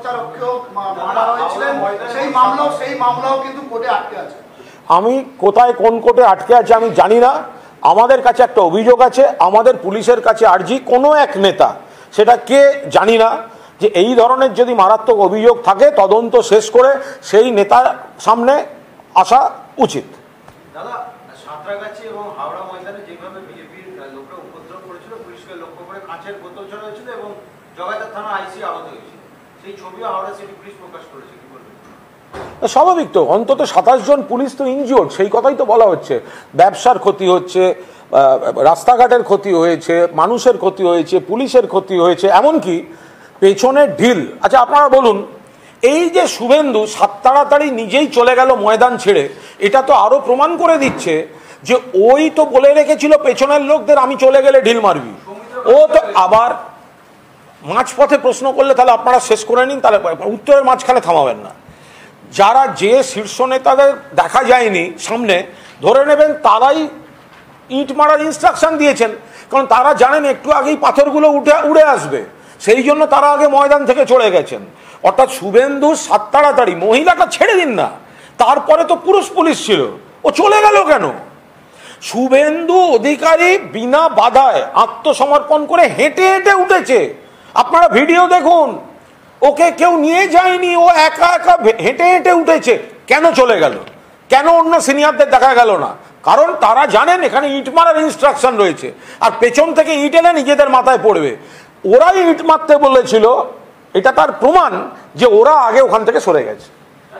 আমি কোথায় কোন কোর্টে আটকে আছে আমি জানি না। আমাদের কাছে একটা অভিযোগ আছে, আমাদের পুলিশের কাছে আর্জি কোনো এক নেতা, সেটা কে জানি না, যে এই ধরনের যদি মারাত্মক অভিযোগ থাকে তদন্ত শেষ করে সেই নেতার সামনে আসা উচিত। দাদা, সাঁতরাগাছি এবং হাওড়া ময়দানে যেভাবে বিজেপির লোকরা উপদ্রব করেছিল, পুলিশকে লক্ষ্য করে কাঁচের বোতল ছড়া হয়েছিল এবং জগাইদার থানা আইসি আহত হয়েছিল, সেই ছবিও হাওড়া সিটি পুলিশ প্রকাশ করেছে, কি বলবেন? স্বাভাবিক তো, অন্তত সাতাশ জন পুলিশ তো ইনজিওর্ড, সেই কথাই তো বলা হচ্ছে। ব্যবসার ক্ষতি হচ্ছে, রাস্তাঘাটের ক্ষতি হয়েছে, মানুষের ক্ষতি হয়েছে, পুলিশের ক্ষতি হয়েছে, এমনকি পেছনের ঢিল। আচ্ছা আপনারা বলুন, এই যে শুভেন্দু সাত তাড়াতাড়ি নিজেই চলে গেল ময়দান ছেড়ে, এটা তো আরো প্রমাণ করে দিচ্ছে যে ওই তো বলে রেখেছিল পেছনের লোকদের আমি চলে গেলে ঢিল মারবি। ও তো আবার মাঝপথে প্রশ্ন করলে তাহলে আপনারা শেষ করে নিন, তাহলে উত্তরের মাঝখানে থামাবেন না। যারা যে শীর্ষ নেতাদের দেখা যায়নি সামনে, ধরে নেবেন তারাই ইট মারার ইনস্ট্রাকশন দিয়েছেন, কারণ তারা জানেন একটু আগেই পাথরগুলো উঠে উড়ে আসবে, সেই জন্য তারা আগে ময়দান থেকে চলে গেছেন। অর্থাৎ শুভেন্দু সাত তাড়াতাড়ি, মহিলাটা ছেড়ে দিন না, তারপরে তো পুরুষ পুলিশ ছিল, ও চলে গেল কেন? শুভেন্দু অধিকারী বিনা বাধায় আত্মসমর্পণ করে হেঁটে হেঁটে উঠেছে, আপনারা ভিডিও দেখুন, ওকে কেউ নিয়ে যায়নি, ও একা একা হেঁটে হেঁটে উঠেছে। কেন চলে গেল? কেন অন্য সিনিয়রদের দেখা গেল না? কারণ তারা জানেন এখানে ইট মারার ইনস্ট্রাকশন রয়েছে, আর পেছন থেকে ইট এলে নিজেদের মাথায় পড়বে। ওরাই ইট মারতে বলেছিল, এটা তার প্রমাণ যে ওরা আগে ওখান থেকে সরে গেছে।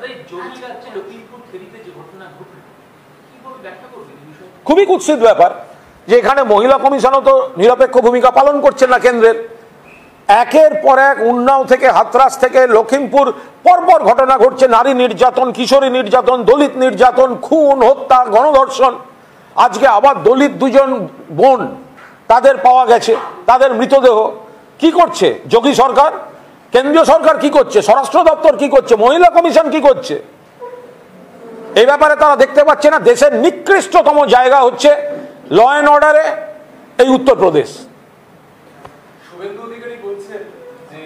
খুবই কুৎসিত ব্যাপার যে এখানে মহিলা কমিশনও তো নিরপেক্ষ ভূমিকা পালন করছেন না কেন্দ্রের। একের পর এক উন্নাও থেকে হাতরাস থেকে লখিমপুর পরপর ঘটনা ঘটছে, নারী নির্যাতন, কিশোরী নির্যাতন, দলিত নির্যাতন, খুন, হত্যা, গণধর্ষণ। আজকে আবার দলিত দুজন বোন, তাদের পাওয়া গেছে, তাদের মৃতদেহ। কি করছে যোগী সরকার? কেন্দ্রীয় সরকার কি করছে? স্বরাষ্ট্র দপ্তর কি করছে? মহিলা কমিশন কি করছে? এই ব্যাপারে তারা দেখতে পাচ্ছে না দেশের নিকৃষ্টতম জায়গা হচ্ছে ল অ্যান্ড অর্ডারে এই উত্তরপ্রদেশ। শুভেন্দু অধিকারী বলছেন যে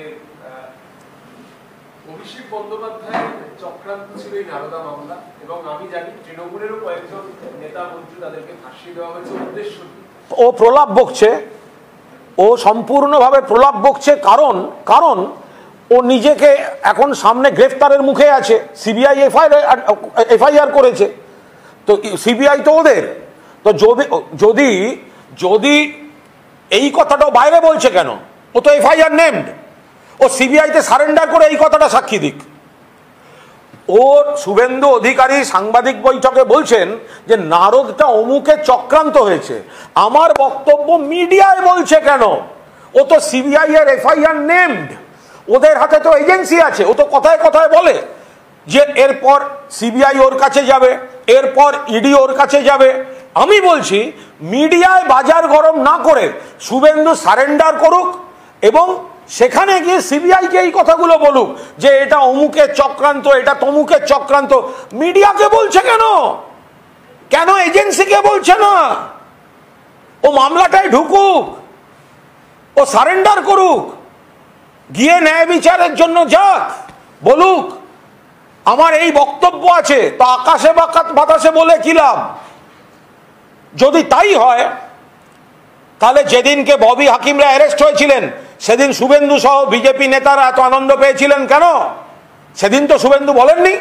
অভিষেক বন্দ্যোপাধ্যায়ের চক্রান্ত ছিল এই নারদা মামলা, এবং আমি জানি তৃণমূলেরও কয়েকজন নেতা মন্ত্রী তাদেরকে ফাঁসিয়ে দেওয়া হয়েছে উদ্দেশ্য। ও প্রলাপ বকছে, ও সম্পূর্ণভাবে প্রলাপ বকছে, কারণ কারণ ও নিজেকে এখন সামনে গ্রেফতারের মুখে আছে। সিবিআই এফআইআর এফআইআর করেছে, তো সিবিআই তো ওদের। তো যদি যদি যদি এই কথাটাও বাইরে বলছে কেন? ও তো এফআইআর নেমড, ও সিবিআইতে সারেন্ডার করে এই কথাটা সাক্ষী দিক। ওর শুভেন্দু অধিকারী সাংবাদিক বৈঠকে বলছেন যে নারদটা অমুকে চক্রান্ত হয়েছে। আমার বক্তব্য, মিডিয়ায় বলছে কেন? ও তো সিবিআই এর এফআইআর নেমড, ওদের হাতে তো এজেন্সি আছে। ও তো কথায় কথায় বলে যে এরপর সিবিআই ওর কাছে যাবে, এরপর ইডি ওর কাছে যাবে। আমি বলছি মিডিয়ায় বাজার গরম না করে শুভেন্দু সারেন্ডার করুক এবং সেখানে গিয়ে সিবিআইকে এই কথাগুলো বলুক যে এটা অমুকের চক্রান্ত, এটা তমুকের চক্রান্ত। মিডিয়াকে বলছে কেন? কেন এজেন্সিকে বলছে না? ও মামলাটাই ঢুকুক, ও সারেন্ডার করুক, গিয়ে ন্যায় বিচারের জন্য যাক, বলুক আমার এই বক্তব্য আছে। তো আকাশে বাতাসে বলে কি লাভ? যদি তাই হয় তাহলে যেদিনকে ববি হাকিমরা অ্যারেস্ট হয়েছিলেন সেদিন শুভেন্দু সহ বিজেপি নেতারা এত আনন্দ পেয়েছিলেন কেন? সেদিন তো শুভেন্দু বলেননি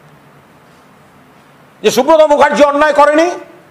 যে সুব্রত মুখার্জি অন্যায় করেনি,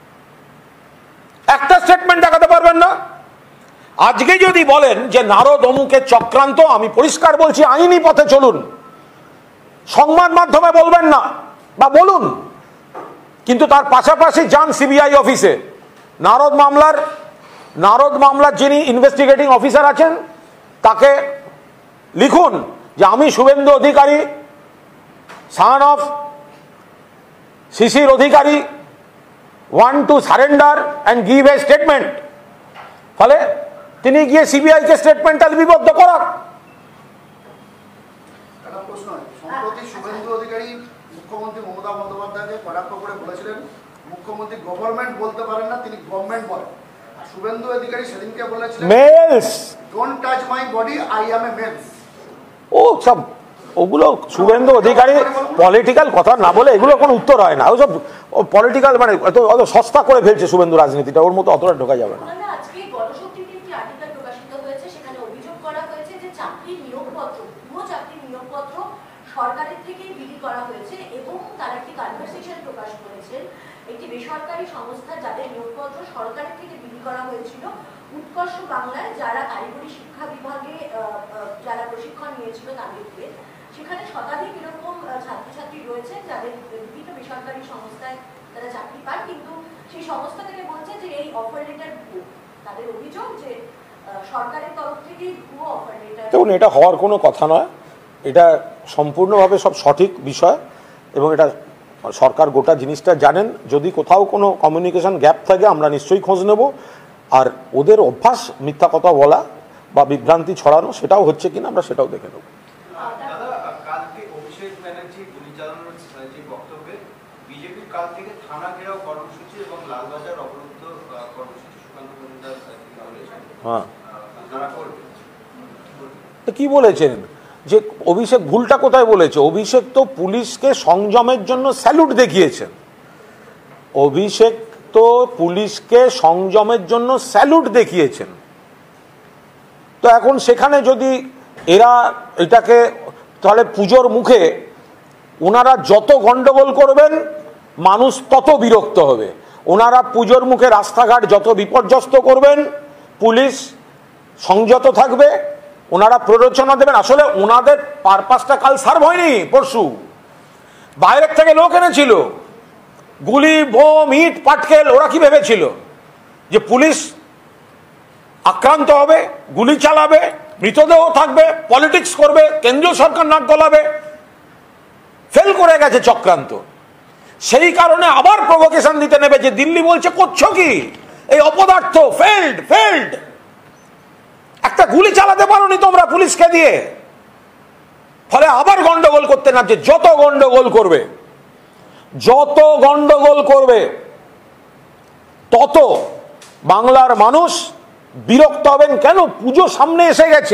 একটা স্টেটমেন্ট দেখাতে পারবেন না। আজকে যদি বলেন যে নারদ অমুকের চক্রান্ত, আমি পরিষ্কার বলছি আইনি পথে চলুন, সংবাদ মাধ্যমে বলবেন না, বা বলুন, কিন্তু তার পাশাপাশি যান সিবিআই অফিসে, নারদ মামলার নারদ মামলার যিনি ইনভেস্টিগেটিং অফিসার আছেন তাকে লিখুন যে আমি Suvendu Adhikari, son of Shishir Adhikari, want to surrender and give a statement। ফলে তিনি গিয়ে সিবিআই কে স্টেটমেন্টটা লিপিবদ্ধ করার। একটা প্রশ্ন, সম্প্রতি শুভেন্দু অধিকারী মুখ্যমন্ত্রী মমতা বন্দ্যোপাধ্যায়কে কটাক্ষ করে বলেছিলেন মুখ্যমন্ত্রী গভর্নমেন্ট বলতে পারেন না, তিনি গভর্নমেন্ট বলেন। শুভেন্দু অধিকারী সেদিনকে বলেছিলেন males, don't touch my body, I am a males. ও সব ওগুলো শুভেন্দু অধিকারী পলিটিক্যাল কথা না বলে এগুলো কোনো উত্তর হয় না। ওসব পলিটিক্যাল মানে অত সস্তা করে ফেলছে শুভেন্দু রাজনীতিটা, ওর মতো অতটা ঢোকা যাবে না। আজকে গণশক্তিতে একটি আর্টিকেল প্রকাশিত হয়েছে, সেখানে অভিযোগ করা হয়েছে যে চাকরির নিয়োগপত্র, পুরো চাকরির নিয়োগপত্র সরকারের থেকেই বিলি করা হয়েছে, এবং তারা একটি কনভারসেশন প্রকাশ করেছেন একটি বেসরকারি সংস্থা যাদের নিয়োগপত্র সরকারের থেকে বিলি করা হয়েছিল উৎকর্ষ বাংলায়, যারা কারিগরি শিক্ষা বিভাগে যারা প্রশিক্ষণ নিয়েছিল তাদেরকে। সেখানে শতাধিক এরকম ছাত্রছাত্রী রয়েছে যাদের বিভিন্ন বেসরকারি সংস্থায় তারা চাকরি পান, কিন্তু সেই সংস্থা থেকে বলছে যে এই অফার লেটার ভুয়ো। তাদের অভিযোগ যে সরকারের তরফ থেকে ভুয়ো অফার লেটার। দেখুন, এটা হওয়ার কোনো কথা নয়, এটা সম্পূর্ণভাবে সব সঠিক বিষয়, এবং এটা সরকার গোটা জিনিসটা জানেন। যদি কোথাও কোনো কমিউনিকেশন গ্যাপ থাকে আমরা নিশ্চয়ই খোঁজ নেব, আর ওদের অভ্যাস মিথ্যা কথা বলা বা বিভ্রান্তি ছড়ানো সেটাও হচ্ছে কিনা আমরা সেটাও দেখে নেব। কালকে অভিষেক ব্যানার্জি গুলি চালানোর যে বক্তব্যে বিজেপির কাল থেকে থানা ঘেরাও কর্মসূচি এবং লালবাজার অবরুদ্ধ কর্মসূচি সুকান্ত মজুমদার বলেছেন। হ্যাঁ, তারা করবে। তো কি বলেছেন যে অভিষেক ভুলটা কোথায় বলেছে? অভিষেক তো পুলিশকে সংযমের জন্য স্যালুট দেখিয়েছেন। অভিষেক তো পুলিশকে সংযমের জন্য স্যালুট দেখিয়েছেন। তো এখন সেখানে যদি এরা এটাকে, তাহলে পুজোর মুখে ওনারা যত গন্ডগোল করবেন মানুষ তত বিরক্ত হবে। ওনারা পুজোর মুখে রাস্তাঘাট যত বিপর্যস্ত করবেন পুলিশ সংযত থাকবে, ওনারা প্ররোচনা দেবেন। আসলে ওনাদের পারপাসটা কাল সার্ভ হয়নি, পরশু বাইরের থেকে লোক এনেছিল, গুলি, বোম, ইট, পাটকেল। ওরা কি ভেবেছিল যে পুলিশ আক্রান্ত হবে, গুলি চালাবে, মৃতদেহ থাকবে, পলিটিক্স করবে, কেন্দ্রীয় সরকার নাক গলাবে? ফেল করে গেছে চক্রান্ত। সেই কারণে আবার প্রভোকেশন দিতে নেবে যে দিল্লি বলছে করছো কি, এই অপদার্থ, ফেল্ড ফেল্ড একটা গুলি চালাতে পারোনি তোমরা পুলিশকে দিয়ে। ফলে আবার গন্ডগোল করতে নামছে। যত গন্ডগোল করবে যত গন্ডগোল করবে তত বাংলার মানুষ বিরক্ত হবেন। কেন? পুজো সামনে এসে গেছে,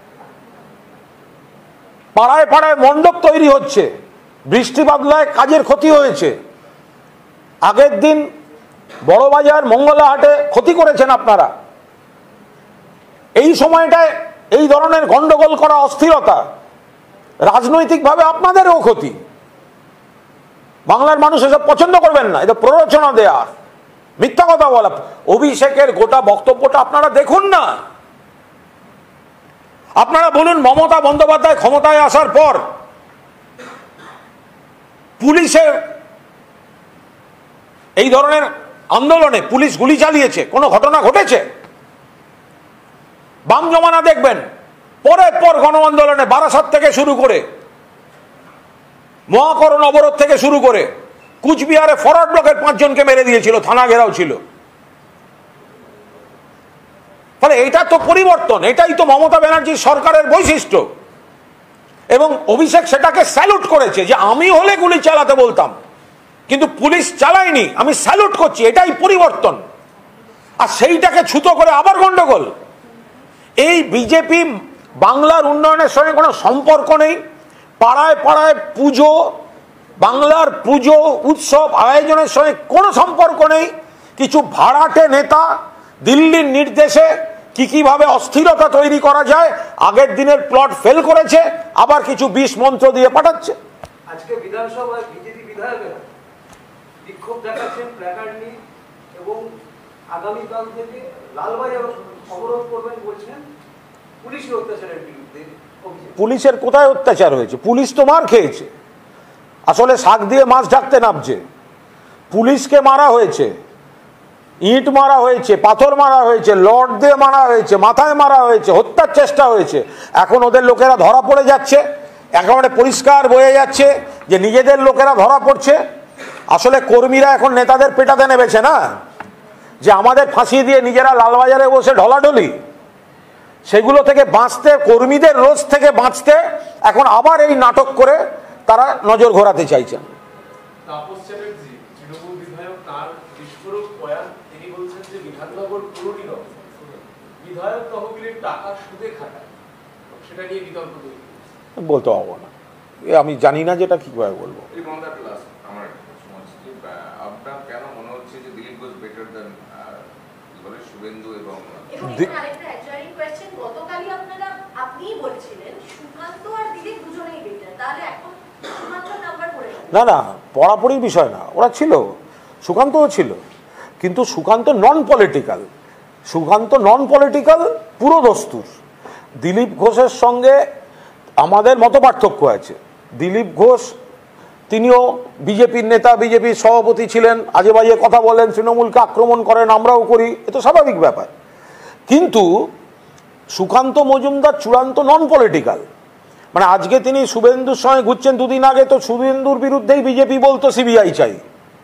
পাড়ায় পাড়ায় মণ্ডপ তৈরি হচ্ছে, বৃষ্টি বাদলায় কাজের ক্ষতি হয়েছে। আগের দিন বড়বাজার মঙ্গলাহাটে ক্ষতি করেছেন আপনারা। এই সময়টায় এই ধরনের গন্ডগোল করা, অস্থিরতা, রাজনৈতিকভাবে আপনাদেরও ক্ষতি। বাংলার মানুষ এসব পছন্দ করবেন না। এটা প্ররোচনা দেয়া, মিথ্যা কথা বলা। অভিষেকের গোটা বক্তব্যটা আপনারা দেখুন না। আপনারা বলুন, মমতা বন্দ্যোপাধ্যায় ক্ষমতায় আসার পর পুলিশের এই ধরনের আন্দোলনে পুলিশ গুলি চালিয়েছে, কোনো ঘটনা ঘটেছে? বাম জমানা দেখবেন পরের পর গণ আন্দোলনে বারাসাত থেকে শুরু করে, মহাকরণ অবরোধ থেকে শুরু করে, কুচবিহারে ফরওয়ার্ড ব্লকের পাঁচজনকে মেরে দিয়েছিল, থানা ঘেরাও ছিল। ফলে এটা তো পরিবর্তন, এটাই তো মমতা ব্যানার্জির সরকারের বৈশিষ্ট্য। এবং অভিষেক সেটাকে স্যালুট করেছে যে আমি হলে গুলি চালাতে বলতাম, কিন্তু পুলিশ চালায়নি, আমি স্যালুট করছি, এটাই পরিবর্তন। আর সেইটাকে ছুতো করে আবার গন্ডগোল। এই বিজেপি বাংলার উন্নয়নের সঙ্গে কোনো সম্পর্ক নেই। পাড়ায় পাড়ায় পুজো, বাংলার পুজো উৎসব আয়োজনের সঙ্গে কোনো সম্পর্ক নেই। কিছু ভাড়াটে নেতা দিল্লির নির্দেশে কি কিভাবে অস্থিরতা তৈরি করা যায়, আগের দিনের প্লট ফেল করেছে, আবার কিছু বিষ মন্ত্র দিয়ে পাঠাচ্ছে। আজকে বিধানসভায় বিজেপি বিধায়কেরা বিক্ষোভ দেখাচ্ছেন প্ল্যাকার্ড নিয়ে এবং আগামীকাল থেকে লালবাজার অবরোধ করবেন বলছেন পুলিশের অত্যাচারের বিরুদ্ধে। পুলিশের কোথায় অত্যাচার হয়েছে? পুলিশ তো মার খেয়েছে, আসলে শাক দিয়ে মাছ ঢাকতে নামছে। পুলিশকে মারা হয়েছে, ইট মারা হয়েছে, পাথর মারা হয়েছে, লড দিয়ে মারা হয়েছে, মাথায় মারা হয়েছে, হত্যার চেষ্টা হয়েছে। এখন ওদের লোকেরা ধরা পড়ে যাচ্ছে, একেবারে পরিষ্কার বোঝা যাচ্ছে যে নিজেদের লোকেরা ধরা পড়ছে। আসলে কর্মীরা এখন নেতাদের পেটাতে নেমেছে না, যে আমাদের ফাঁসিয়ে দিয়ে নিজেরা লালবাজারে বসে ঢলাঢলি, সেগুলো থেকে বাঁচতে, কর্মীদের রোজ থেকে বাঁচতে এখন আবার এই নাটক করে তারা নজর ঘোরাতে চাইছেন। তাপস চ্যাটার্জি তৃণমূল বিধায়ক, তার বিস্ফোরক বয়ান, তিনি বলছেন যে বিধাননগর পুর নিগম বিধায়ক তহবিলের টাকা সুদে খাটায়, সেটা নিয়ে বিতর্ক তৈরি। বলতে পারবো না, আমি জানি না যেটা কিভাবে বলবো। আমার আপনার কেন মনে হচ্ছে যে দিলীপ ঘোষ বেটার দেন শুভেন্দু এবং আরেকটা অ্যাডজারিং কোয়েশ্চেন, গতকালই আপনারা আপনিই বলছিলেন সুকান্ত আর দিলীপ দুজনেই বেটার, তাহলে এখন সুকান্ত নাম্বার পড়ে গেল? না না, পড়াপড়ির বিষয় না, ওরা ছিল, সুকান্তও ছিল, কিন্তু Sukanta non political, Sukanta non political পুরো দস্তুর। দিলীপ ঘোষের সঙ্গে আমাদের মত পার্থক্য আছে। দিলীপ ঘোষ তিনিও বিজেপির নেতা, বিজেপির সভাপতি ছিলেন, আজে বাজে কথা বলেন, তৃণমূলকে আক্রমণ করেন, আমরাও করি, এ তো স্বাভাবিক ব্যাপার। কিন্তু সুকান্ত মজুমদার চূড়ান্ত নন পলিটিক্যাল, মানে আজকে তিনি শুভেন্দুর সঙ্গে ঘুরছেন, দুদিন আগে তো শুভেন্দুর বিরুদ্ধেই বিজেপি বলতো সিবিআই চাই।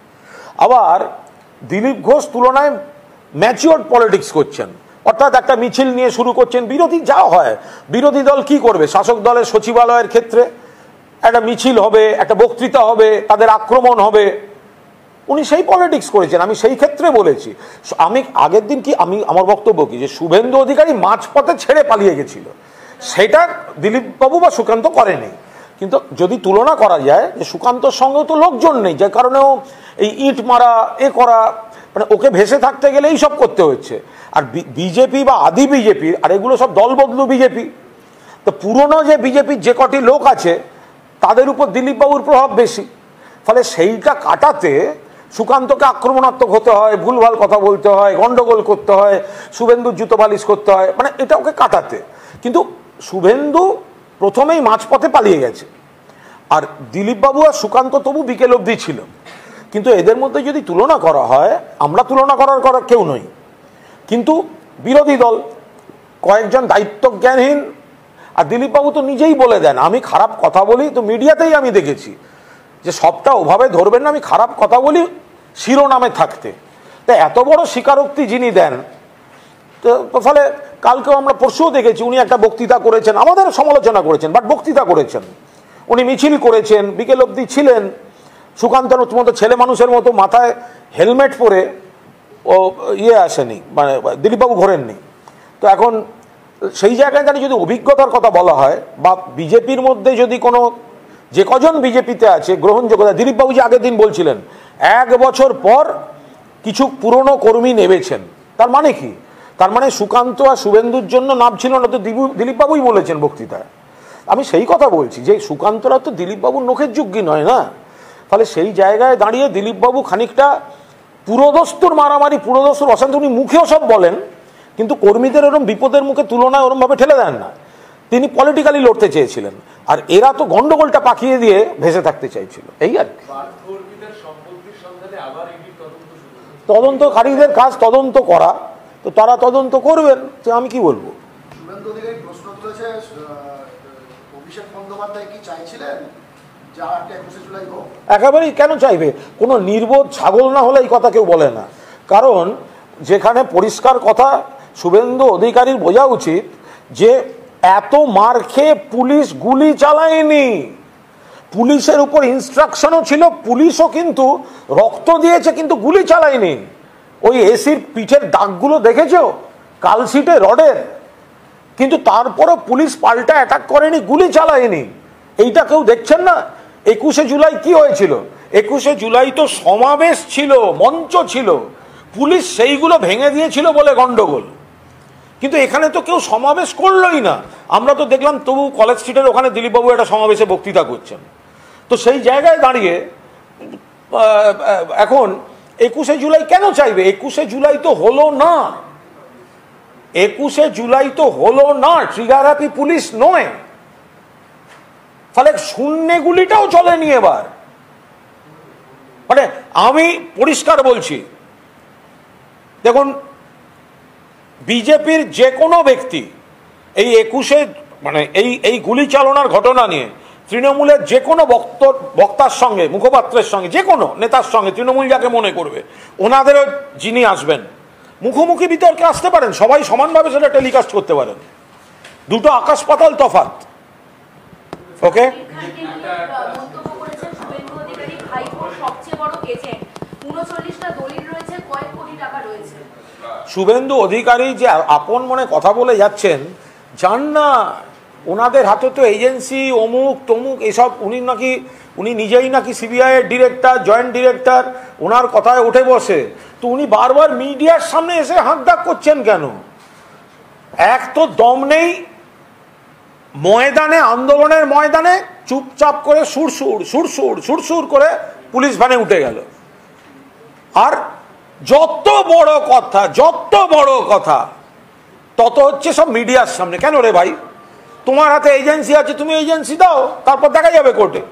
আবার দিলীপ ঘোষ তুলনায় ম্যাচিওর পলিটিক্স করছেন, অর্থাৎ একটা মিছিল নিয়ে শুরু করছেন। বিরোধী যা হয়, বিরোধী দল কি করবে, শাসক দলের সচিবালয়ের ক্ষেত্রে একটা মিছিল হবে, একটা বক্তৃতা হবে, তাদের আক্রমণ হবে, উনি সেই পলিটিক্স করেছেন। আমি সেই ক্ষেত্রে বলেছি, আমি আগের দিন কি আমি আমার বক্তব্য কি, যে শুভেন্দু অধিকারী মাঝপথে ছেড়ে পালিয়ে গেছিল, সেটা দিলীপবাবু বা সুকান্ত করেনি। কিন্তু যদি তুলনা করা যায় যে সুকান্তর সঙ্গেও তো লোকজন নেই, যে কারণেও এই ইট মারা, এ করা, মানে ওকে ভেসে থাকতে গেলে এই সব করতে হচ্ছে। আর বিজেপি বা আদি বিজেপি, আর এগুলো সব দল বদলু বিজেপি, তো পুরনো যে বিজেপির যে কটি লোক আছে তাদের উপর দিলীপবাবুর প্রভাব বেশি, ফলে সেইটা কাটাতে সুকান্তকে আক্রমণাত্মক হতে হয়, ভুলভাল কথা বলতে হয়, গন্ডগোল করতে হয়, শুভেন্দুর জুতো বালিশ করতে হয়, মানে এটা ওকে কাটাতে। কিন্তু শুভেন্দু প্রথমেই মাঝপথে পালিয়ে গেছে, আর দিলীপবাবু আর সুকান্ত তবু বিকেল অবধি ছিল। কিন্তু এদের মধ্যে যদি তুলনা করা হয়, আমরা তুলনা করার করার কেউ নই, কিন্তু বিরোধী দল কয়েকজন দায়িত্বজ্ঞানহীন। আর দিলীপবাবু তো নিজেই বলে দেন, আমি খারাপ কথা বলি, তো মিডিয়াতেই আমি দেখেছি যে সবটা ওভাবে ধরবেন না, আমি খারাপ কথা বলি শিরোনামে থাকতে। তো এত বড় স্বীকারোক্তি যিনি দেন, তো ফলে কালকেও আমরা পরশুও দেখেছি উনি একটা বক্তৃতা করেছেন, আমাদের সমালোচনা করেছেন, বাট বক্তৃতা করেছেন, উনি মিছিল করেছেন, বিকেল অবধি ছিলেন। সুকান্তর মতো ছেলে মানুষের মতো মাথায় হেলমেট পরে ও ইয়ে আসেনি, মানে দিলীপবাবু ঘোরেননি। তো এখন সেই জায়গায় দাঁড়িয়ে যদি অভিজ্ঞতার কথা বলা হয়, বা বিজেপির মধ্যে যদি কোনো, যে কজন বিজেপিতে আছে গ্রহণযোগ্যতা, দিলীপবাবু যে আগের দিন বলছিলেন এক বছর পর কিছু পুরনো কর্মী নেমেছেন, তার মানে কি? তার মানে সুকান্ত আর শুভেন্দুর জন্য নামছিল না, তো দিলীপবাবুই বলেছেন বক্তৃতায়। আমি সেই কথা বলছি যে সুকান্তরা তো দিলীপবাবুর নখের যোগ্যী নয় না, ফলে সেই জায়গায় দাঁড়িয়ে দিলীপবাবু খানিকটা পুরোদস্তুর মারামারি, পুরোদস্তুর অশান্তি উনি মুখেও সব বলেন, কিন্তু কর্মীদের ওরম বিপদের মুখে তুলনায় ওরমভাবে ঠেলে দেন না। তিনি পলিটিক্যালি লড়তে চেয়েছিলেন, আর এরা তো গন্ডগোলটা পাকিয়ে দিয়ে ভেসে থাকতে চাইছিল, এই আর কি। তদন্তকারীদের কাজ তদন্ত করা, তো তারা তদন্ত করবেন, তো আমি কি বলবো। শুভেন্দু অধিকারী প্রশ্ন তুলেছে, অভিষেক বন্দ্যোপাধ্যায় কি চাইছিলেন যে আটটা একুশে জুলাই হোক? একেবারেই কেন চাইবে? কোনো নির্বোধ ছাগল না হলে এই কথা কেউ বলে না। কারণ যেখানে পরিষ্কার কথা, শুভেন্দু অধিকারীর বোঝা উচিত যে এত মার খেয়ে পুলিশ গুলি চালায়নি, পুলিশের উপর ইনস্ট্রাকশনও ছিল, পুলিশও কিন্তু রক্ত দিয়েছে, কিন্তু গুলি চালায়নি। ওই এসির পিঠের দাগগুলো দেখেছো, কালশিটে রডের, কিন্তু তারপরও পুলিশ পাল্টা অ্যাটাক করেনি, গুলি চালায়নি। এইটা কেউ দেখছেন না? একুশে জুলাই কি হয়েছিল? একুশে জুলাই তো সমাবেশ ছিল, মঞ্চ ছিল, পুলিশ সেইগুলো ভেঙে দিয়েছিল বলে গন্ডগোল। কিন্তু এখানে তো কেউ সমাবেশ করলোই না। আমরা তো দেখলাম তবু কলেজ স্ট্রিটের ওখানে দিলীপবাবু একটা সমাবেশে বক্তৃতা করছেন। তো সেই জায়গায় দাঁড়িয়ে এখন একুশে জুলাই কেন চাইবে? একুশে জুলাই তো হলো না, একুশে জুলাই তো হলো না, ট্রিগার হ্যাপি পুলিশ নয়। ফলে শূন্য গুলিটাও চলেনি এবার। মানে আমি পরিষ্কার বলছি, দেখুন বিজেপির যে কোনো ব্যক্তি এই একুশে মানে এই এই গুলি চালনার ঘটনা নিয়ে তৃণমূলের যে কোনো বক্ত বক্তার সঙ্গে, মুখপাত্রের সঙ্গে, যে কোনো নেতার সঙ্গে তৃণমূল যাকে মনে করবে ওনাদেরও যিনি আসবেন মুখোমুখি বিতর্কে আসতে পারেন, সবাই সমানভাবে সেটা টেলিকাস্ট করতে পারেন। দুটো আকাশ পাতাল তফাৎ। ওকে, শুভেন্দু অধিকারী যে আপন মনে কথা বলে যাচ্ছেন, জান না ওনাদের হাতে তো এজেন্সি অমুক তমুক এসব, উনি নাকি উনি নিজেই নাকি সিবিআই এর ডিরেক্টর, জয়েন্ট ডিরেক্টর, ওনার কথায় উঠে বসে। তো উনি বারবার মিডিয়ার সামনে এসে হাঁক ডাক করছেন কেন? এক তো দম নেই, ময়দানে আন্দোলনের ময়দানে চুপচাপ করে সুরসুর সুরসুর সুরসুর করে পুলিশ ভ্যানে উঠে গেল। আর যত বড় কথা যত বড় কথা তত হচ্ছে সব মিডিয়ার সামনে। কেন রে ভাই, তোমার হাতে এজেন্সি আছে, তুমি এজেন্সি দাও, তারপর দেখা যাবে কোর্টে।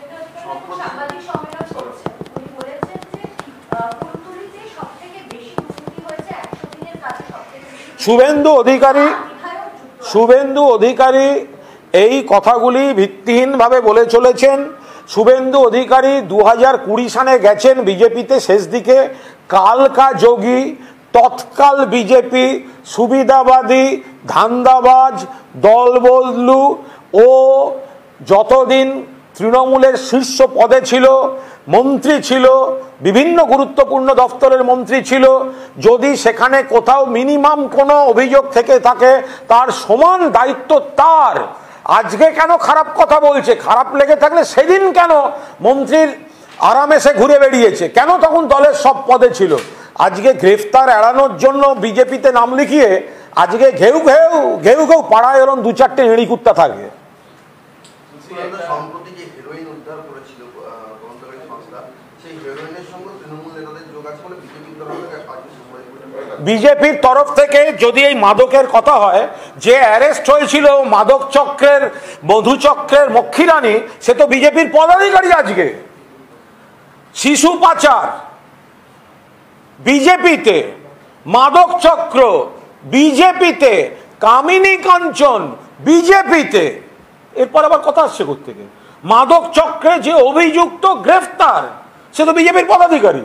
শুভেন্দু অধিকারী শুভেন্দু অধিকারী এই কথাগুলি ভিত্তিহীনভাবে বলে চলেছেন। শুভেন্দু অধিকারী দু হাজার কুড়ি সালে গেছেন বিজেপিতে শেষ দিকে, কালকা যোগী, তৎকাল বিজেপি, সুবিধাবাদী, ধান্দাবাজ, দলবদলু ও যতদিন তৃণমূলের শীর্ষ পদে ছিল, মন্ত্রী ছিল, বিভিন্ন গুরুত্বপূর্ণ দপ্তরের মন্ত্রী ছিল, যদি সেখানে কোথাও মিনিমাম কোনো অভিযোগ থেকে থাকে তার সমান দায়িত্ব তার। আজকে কেন খারাপ কথা বলছে? খারাপ লেগে থাকলে সেদিন কেন মন্ত্রীর আরামে সে ঘুরে বেরিয়েছে? কেন তখন দলের সব পদে ছিল? আজকে গ্রেফতার এড়ানোর জন্য বিজেপিতে নাম লিখিয়ে আজকে ঘেউ ঘেউ ঘেউ ঘেউ পাড়ায় এরকম দু চারটে হেঁড়ি কুত্তা থাকে। সম্প্রতি যে হেরোইন উদ্ধার করেছিল তদন্তকারী সংস্থা, সেই হেরোইনের সঙ্গে তৃণমূল নেতাদের যোগ আছে বলে বিজেপির তরফে বিজেপির তরফ থেকে যদি এই মাদকের কথা হয়, যে অ্যারেস্ট হয়েছিল মাদক চক্রের মধু চক্রের মক্ষীরানী, সে তো বিজেপির পদাধিকারী। আজকে শিশু পাচার বিজেপিতে, মাদক চক্র বিজেপিতে, কামিনী কাঞ্চন বিজেপিতে, এরপর আবার কথা আসছে কোত্থেকে? মাদক চক্রে যে অভিযুক্ত গ্রেফতার সে তো বিজেপির পদাধিকারী।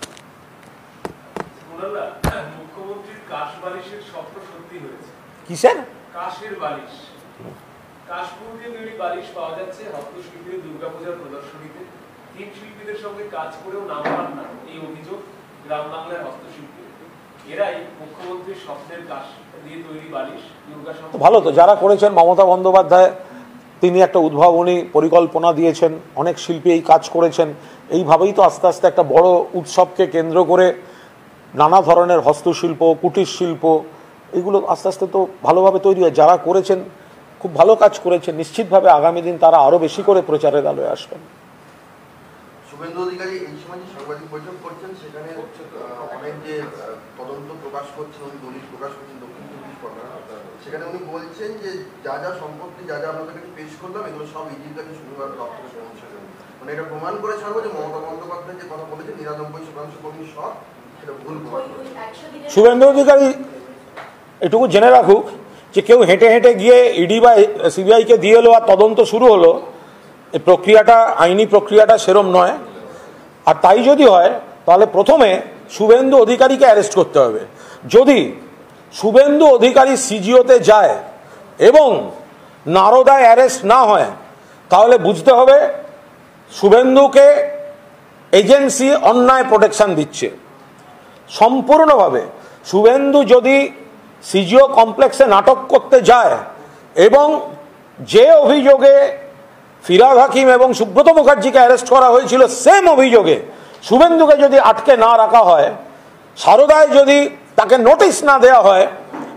মুখ্যমন্ত্রীর কাশ বালিশের স্বপ্ন সত্যি হয়েছে। কিসের কাশের বালিশ? কাশফুল দিয়ে তৈরি বালিশ পাওয়া যাচ্ছে হস্তশিল্পীদের দুর্গাপূজার প্রদর্শনীতে। তিন শিল্পীদের সঙ্গে কাজ করেও নাম পান না এই অভিযোগ গ্রাম বাংলার হস্তশিল্পী। এরাই মুখ্যমন্ত্রীর স্বপ্নের কাশ দিয়ে তৈরি বালিশ দুর্গা। ভালো তো, যারা করেছেন মমতা বন্দ্যোপাধ্যায় তিনি একটা উদ্ভাবনী পরিকল্পনা দিয়েছেন, অনেক শিল্পী এই কাজ করেছেন। এইভাবেই তো আস্তে আস্তে একটা বড় উৎসবকে কেন্দ্র করে নানা ধরনের হস্তশিল্প, কুটির শিল্প, এগুলো আস্তে আস্তে তো ভালোভাবে তৈরি হয়। যারা করেছেন খুব ভালো কাজ করেছেন, নিশ্চিতভাবে আগামী দিন তারা আরো বেশি করে প্রচারের আলোয় আসবেন। শুভেন্দু অধিকারী এই সময় যে সাংবাদিক বৈঠক করছেন, সেখানে অনেক যে তদন্ত প্রকাশ করছেন, দলিল প্রকাশ করছেন দক্ষিণ চব্বিশ পরগনা, সেখানে উনি বলছেন যে যা যা সম্পত্তি যা যা আপনাদের কাছে পেশ করলাম এগুলো সব ইডির কাছে শনিবার দপ্তরে পৌঁছে দেবে। মানে এটা প্রমাণ করে ছাড়বো যে মমতা বন্দ্যোপাধ্যায় যে কথা বলেছেন নিরানব্বই শতাংশ কর্মী সৎ, সেটা ভুল প্রমাণ করে। শুভেন্দু অধিকারী এটুকু জেনে রাখুক যে কেউ হেঁটে হেঁটে গিয়ে ইডি বা সিবিআইকে দিয়ে এলো আর তদন্ত শুরু হলো, এই প্রক্রিয়াটা, আইনি প্রক্রিয়াটা সেরম নয়। আর তাই যদি হয় তাহলে প্রথমে শুভেন্দু অধিকারীকে অ্যারেস্ট করতে হবে। যদি শুভেন্দু অধিকারী সিজিওতে যায় এবং নারদায় অ্যারেস্ট না হয়, তাহলে বুঝতে হবে শুভেন্দুকে এজেন্সি অন্যায় প্রোটেকশন দিচ্ছে সম্পূর্ণভাবে। শুভেন্দু যদি সিজিও কমপ্লেক্সে নাটক করতে যায় এবং যে অভিযোগে ফিরাদ হাকিম এবং সুব্রত মুখার্জিকে অ্যারেস্ট করা হয়েছিল সেম অভিযোগে শুভেন্দুকে যদি আটকে না রাখা হয়, সারদায় যদি তাকে নোটিশ না দেওয়া হয়,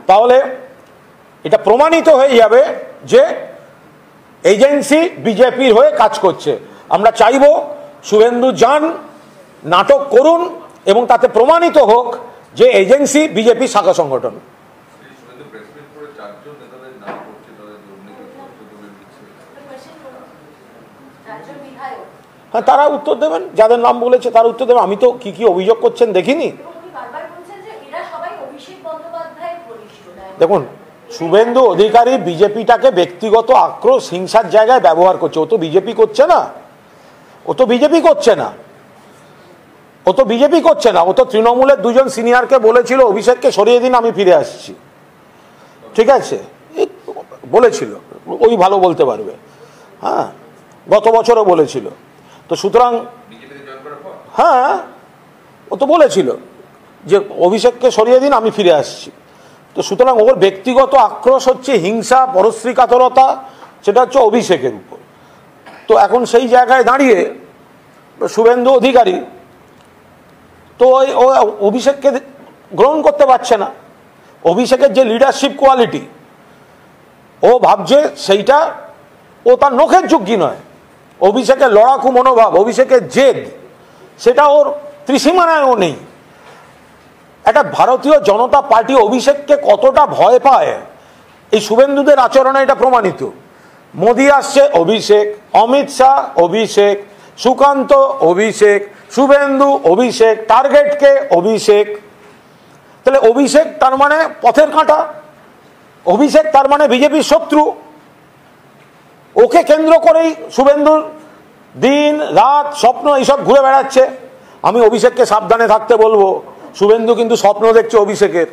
তাহলে এটা প্রমাণিত হয়ে যাবে যে এজেন্সি বিজেপির হয়ে কাজ করছে। আমরা চাইব শুভেন্দু যান, নাটক করুন এবং তাতে প্রমাণিত হোক যে এজেন্সি বিজেপি শাখা সংগঠন। হ্যাঁ, তারা উত্তর দেবেন, যাদের নাম বলেছে তারা উত্তর দেবেন। আমি তো কি কি অভিযোগ করছেন দেখিনি। দেখুন, শুভেন্দু অধিকারী বিজেপিটাকে ব্যক্তিগত আক্রোশ হিংসার জায়গায় ব্যবহার করছে। ও তো বিজেপি করছে না, ও তো বিজেপি করছে না ও তো বিজেপি করছে না ও তো তৃণমূলের দুজন সিনিয়রকে বলেছিল অভিষেককে সরিয়ে দিন, আমি ফিরে আসছি। ঠিক আছে, বলেছিল, ওই ভালো বলতে পারবে। হ্যাঁ, গত বছরও বলেছিল। তো সুতরাং হ্যাঁ, ও তো বলেছিল যে অভিষেককে সরিয়ে দিন, আমি ফিরে আসছি। তো সুতরাং ওর ব্যক্তিগত আক্রোশ হচ্ছে হিংসা, পরশ্রী কাতরতা, সেটা হচ্ছে অভিষেকের উপর। তো এখন সেই জায়গায় দাঁড়িয়ে শুভেন্দু অধিকারী তো ও অভিষেককে গ্রহণ করতে পারছে না। অভিষেকের যে লিডারশিপ কোয়ালিটি, ও ভাবছে সেইটা ও তার নখের যোগ্যী নয়। অভিষেকের লড়াকু মনোভাব, অভিষেকের জেদ, সেটা ওর ত্রিসীমানায়ও নেই। একটা ভারতীয় জনতা পার্টি অভিষেককে কতটা ভয় পায় এই শুভেন্দুদের আচরণে এটা প্রমাণিত। মোদি আসছে অভিষেক, অমিত শাহ অভিষেক, সুকান্ত অভিষেক, শুভেন্দু অভিষেক, টার্গেটকে অভিষেক। তাহলে অভিষেক তার মানে পথের কাঁটা, অভিষেক তার মানে বিজেপির শত্রু। ওকে কেন্দ্র করেই শুভেন্দুর দিন রাত স্বপ্ন এইসব ঘুরে বেড়াচ্ছে। আমি অভিষেককে সাবধানে থাকতে বলবো, শুভেন্দু কিন্তু স্বপ্ন দেখছে অভিষেকের।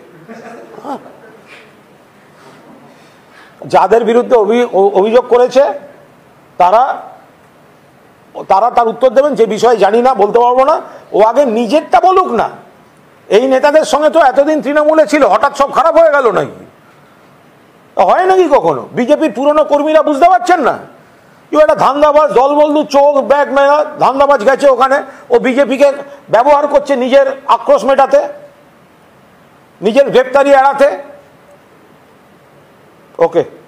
যাদের বিরুদ্ধে অভিযোগ করেছে তারা তারা তার উত্তর দেবেন। যে বিষয়ে জানি না, বলতে পারবো না, ও আগে নিজেরটা বলুক না। এই নেতাদের সঙ্গে তো এতদিন তৃণমূলে ছিল, হঠাৎ সব খারাপ হয়ে গেল নাকি? হয় নাকি কখনো? বিজেপির পুরনো কর্মীরা বুঝতে পারছেন না? কেউ একটা ধান্দাবাজ, দলবন্ধু, চোখ ব্যাগ মেলা ধান্দাবাজ গেছে ওখানে, ও বিজেপিকে ব্যবহার করছে নিজের আক্রোশ মেটাতে, নিজের গ্রেপ্তারি এড়াতে। ওকে।